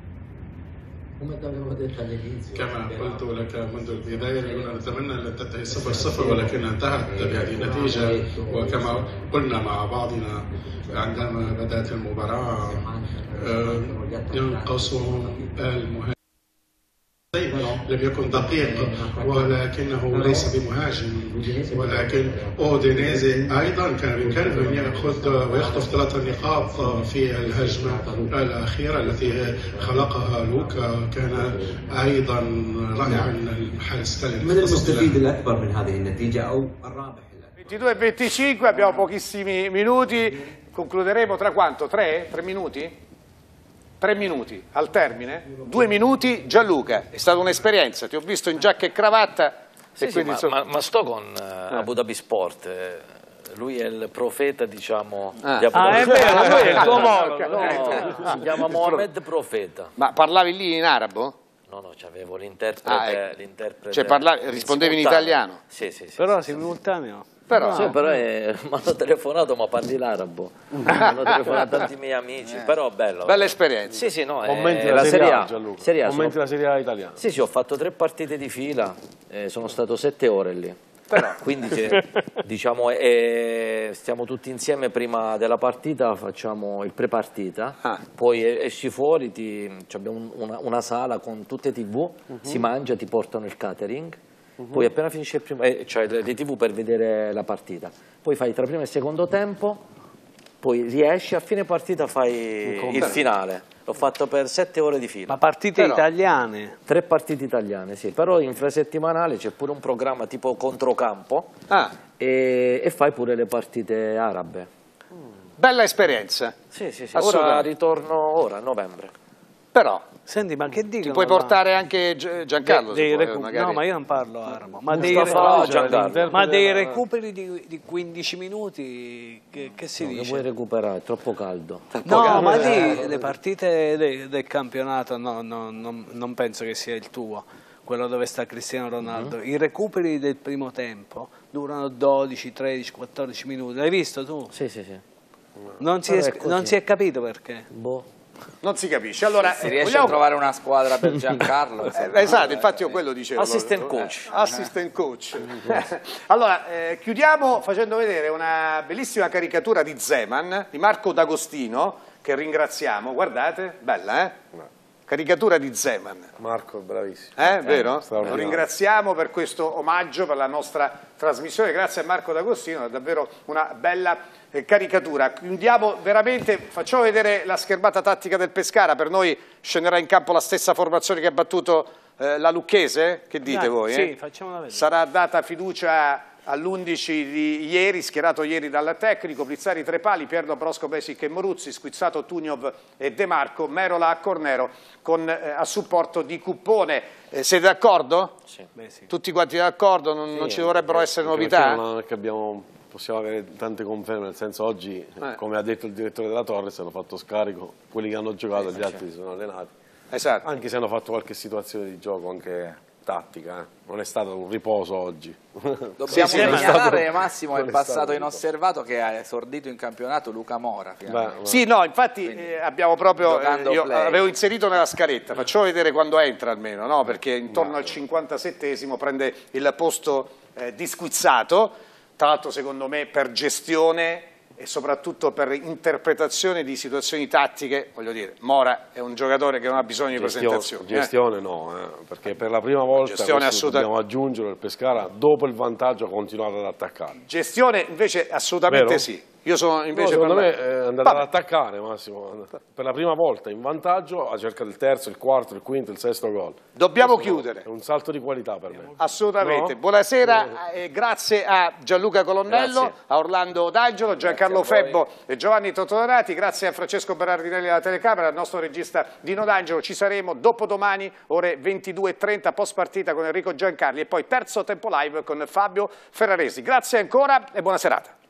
Speaker 9: كما قلت لك منذ البداية كنا نتمنى أن تنتهي صفر صفر ولكن انتهت بهذه النتيجة، وكما قلنا مع بعضنا عندما بدأت المباراة آه، ينقص المهاجم. لم يكن دقيق ولكنه ليس بمهاجم، ولكن اودينيزي ايضا كان بامكانه ان ياخذ ويخطف ثلاث نقاط في الهجمه الاخيره التي خلقها لوكا، كان ايضا رائعا الحارس الثالث.
Speaker 8: من المستفيد الأكبر من هذه النتيجة أو الرابح الأكبر؟
Speaker 1: ventidue e venticinque, abbiamo pochissimi minuti, concluderemo tra quanto? Tre? Tre minuti? Tre minuti al termine? Due minuti, Gianluca, è stata un'esperienza, ti ho visto in giacca e cravatta.
Speaker 3: Sì,
Speaker 1: e
Speaker 3: sì,
Speaker 1: quindi,
Speaker 3: ma,
Speaker 1: insomma-
Speaker 3: ma- ma sto con uh, Abu Dhabi Sport, eh, lui è il profeta, diciamo,
Speaker 1: Ah.
Speaker 3: di Abu
Speaker 2: Ah,
Speaker 3: Dhabi
Speaker 2: è
Speaker 3: Sport.
Speaker 2: vero, lui è il tuo omologo.
Speaker 1: Ok.
Speaker 3: No, si chiama Mohamed Profeta.
Speaker 1: Ma parlavi lì in arabo?
Speaker 3: No, no, c'avevo l'interprete.
Speaker 1: Ah, ecco.
Speaker 3: l'interprete
Speaker 1: Cioè, parlavi- rispondevi in
Speaker 3: simultaneo.
Speaker 1: italiano?
Speaker 3: Sì, sì, sì.
Speaker 2: Però
Speaker 3: sì, sì.
Speaker 2: simultaneo.
Speaker 1: Però,
Speaker 3: Sì, però mi hanno telefonato, ma parli l'arabo. Mi hanno telefonato tanti miei amici, però bello.
Speaker 1: bella esperienza.
Speaker 3: Sì, sì, no,
Speaker 5: Commenti
Speaker 3: eh,
Speaker 5: la Serie A,
Speaker 3: A.
Speaker 5: Gianluca.
Speaker 3: Serie A,
Speaker 5: Commenti
Speaker 3: sono-
Speaker 5: la Serie A italiana.
Speaker 3: Sì, sì, ho fatto tre partite di fila, eh, sono stato sette ore lì.
Speaker 1: Però.
Speaker 3: Quindi c'è- diciamo, eh, stiamo tutti insieme prima della partita, facciamo il pre-partita,
Speaker 1: Ah.
Speaker 3: poi eh, esci fuori, ti, cioè abbiamo un- una, una sala con tutte tivù, si mangia, ti portano il catering, poi appena finisce il primo, eh, cioè le, le tivù per vedere la partita, poi fai tra primo e secondo tempo, poi riesci, a fine partita fai il finale. L'ho fatto per sette ore di fila.
Speaker 2: Ma partite
Speaker 1: Però-
Speaker 2: italiane.
Speaker 3: Tre partite italiane, sì, però infrasettimanale c'è pure un programma tipo controcampo
Speaker 1: Ah,
Speaker 3: e, e fai pure le partite arabe.
Speaker 1: bella esperienza.
Speaker 3: Sì, sì, sì. Ora
Speaker 1: Assolutamente.
Speaker 3: ritorno ora, a novembre.
Speaker 1: Però
Speaker 2: Senti, ma che dicono?
Speaker 1: Ti puoi portare anche Giancarlo?
Speaker 2: Dei,
Speaker 1: se
Speaker 2: dei
Speaker 1: puoi,
Speaker 2: recu-
Speaker 1: magari.
Speaker 2: no, ma io non parlo armo. Ma, dei,
Speaker 3: Mustafa
Speaker 2: recu- ma dei
Speaker 5: della-
Speaker 2: recuperi di, di quindici minuti, che, che si
Speaker 3: No, che
Speaker 2: dice?
Speaker 3: vuoi recuperare? È troppo caldo.
Speaker 2: No, ma lì le partite de- del campionato no, no, non, non penso che sia il tuo, quello dove sta Cristiano Ronaldo.
Speaker 3: Mm-hmm.
Speaker 2: I recuperi del primo tempo durano dodici, tredici, quattordici minuti. L'hai visto tu?
Speaker 3: Sì, sì, sì.
Speaker 2: Non si,
Speaker 3: Però
Speaker 2: è,
Speaker 3: è così.
Speaker 2: non si è capito perché.
Speaker 3: Boh.
Speaker 1: Non si capisce. Allora,
Speaker 4: Si
Speaker 1: eh,
Speaker 4: riesce
Speaker 1: vogliamo-
Speaker 4: a trovare una squadra per Giancarlo?
Speaker 1: Eh, esatto, infatti io quello dicevo.
Speaker 3: Assistant
Speaker 1: Eh,
Speaker 3: coach.
Speaker 1: Assistant coach. Allora, eh, chiudiamo facendo vedere una bellissima caricatura di Zeman, di Marco D'Agostino, che ringraziamo. Guardate, bella, eh? Caricatura di Zeman.
Speaker 5: Marco è bravissimo.
Speaker 1: Eh, vero? Lo
Speaker 5: straordinario.
Speaker 1: ringraziamo per questo omaggio, per la nostra trasmissione. Grazie a Marco D'Agostino, è davvero una bella eh, caricatura. Chiudiamo veramente, facciamo vedere la schermata tattica del Pescara. Per noi scenderà in campo la stessa formazione che ha battuto eh, la Lucchese? Che dite
Speaker 2: Dai,
Speaker 1: voi?
Speaker 2: sì,
Speaker 1: eh?
Speaker 2: facciamola vedere.
Speaker 1: Sarà data fiducia all'undici di ieri, schierato ieri dal tecnico, Plizzari tre pali, Pierno, Brosco, Besic e Moruzzi, Squizzato, Tugnov e De Marco, Merola a Cornero con eh, a supporto di Cuppone. Eh, siete d'accordo?
Speaker 3: Sì.
Speaker 2: Beh, sì.
Speaker 1: Tutti quanti d'accordo? Non,
Speaker 3: Sì,
Speaker 1: non ci dovrebbero
Speaker 5: Anche
Speaker 1: essere
Speaker 5: perché
Speaker 1: novità?
Speaker 5: Non è che abbiamo, possiamo avere tante conferme, nel senso oggi,
Speaker 1: Eh.
Speaker 5: come ha detto il direttore della Torres, hanno fatto scarico quelli che hanno giocato e gli altri si sono allenati.
Speaker 1: Esatto.
Speaker 5: Anche se hanno fatto qualche situazione di gioco anche tattica, eh. Non è stato un riposo oggi.
Speaker 4: Dobbiamo
Speaker 1: Sì, sì, non è
Speaker 4: segnalare,
Speaker 5: stato-
Speaker 4: Massimo,
Speaker 5: non
Speaker 4: è
Speaker 5: è
Speaker 4: passato
Speaker 5: stato
Speaker 4: inosservato che ha esordito in campionato Luca Mora. finalmente.
Speaker 5: Beh,
Speaker 1: Sì, no, infatti eh, abbiamo proprio, eh,
Speaker 4: giocando
Speaker 1: io
Speaker 4: play.
Speaker 1: avevo inserito nella scaletta, facciamo vedere quando entra almeno, no? Perché intorno al cinquantasettesimo prende il posto eh, di Squizzato, tra l'altro secondo me per gestione e soprattutto per interpretazione di situazioni tattiche, voglio dire, Mora è un giocatore che non ha bisogno di
Speaker 5: Gestione,
Speaker 1: presentazioni. eh.
Speaker 5: gestione no, eh, perché per la prima volta
Speaker 1: Gestione
Speaker 5: questo
Speaker 1: assoluta-
Speaker 5: dobbiamo aggiungere il Pescara, dopo il vantaggio ha continuato ad attaccare.
Speaker 1: Gestione invece assolutamente
Speaker 5: Vero?
Speaker 1: sì. Io sono invece
Speaker 5: No, secondo
Speaker 1: per
Speaker 5: me
Speaker 1: la-
Speaker 5: è andato ad
Speaker 1: Vabbè.
Speaker 5: attaccare Massimo, per la prima volta in vantaggio ha cercato il terzo, il quarto, il quinto, il sesto gol.
Speaker 1: Dobbiamo
Speaker 5: Questo
Speaker 1: chiudere.
Speaker 5: È un salto di qualità per me.
Speaker 1: Assolutamente.
Speaker 5: No?
Speaker 1: Buonasera e grazie a Gianluca Colonnello,
Speaker 3: Grazie.
Speaker 1: a Orlando D'Angelo, Giancarlo
Speaker 3: Grazie a voi.
Speaker 1: Febbo e Giovanni Totonati, grazie a Francesco Berardinelli alla telecamera, al nostro regista Dino D'Angelo. Ci saremo dopodomani ore ventidue e trenta post partita con Enrico Giancarli e poi terzo tempo live con Fabio Ferraresi. Grazie ancora e buona serata.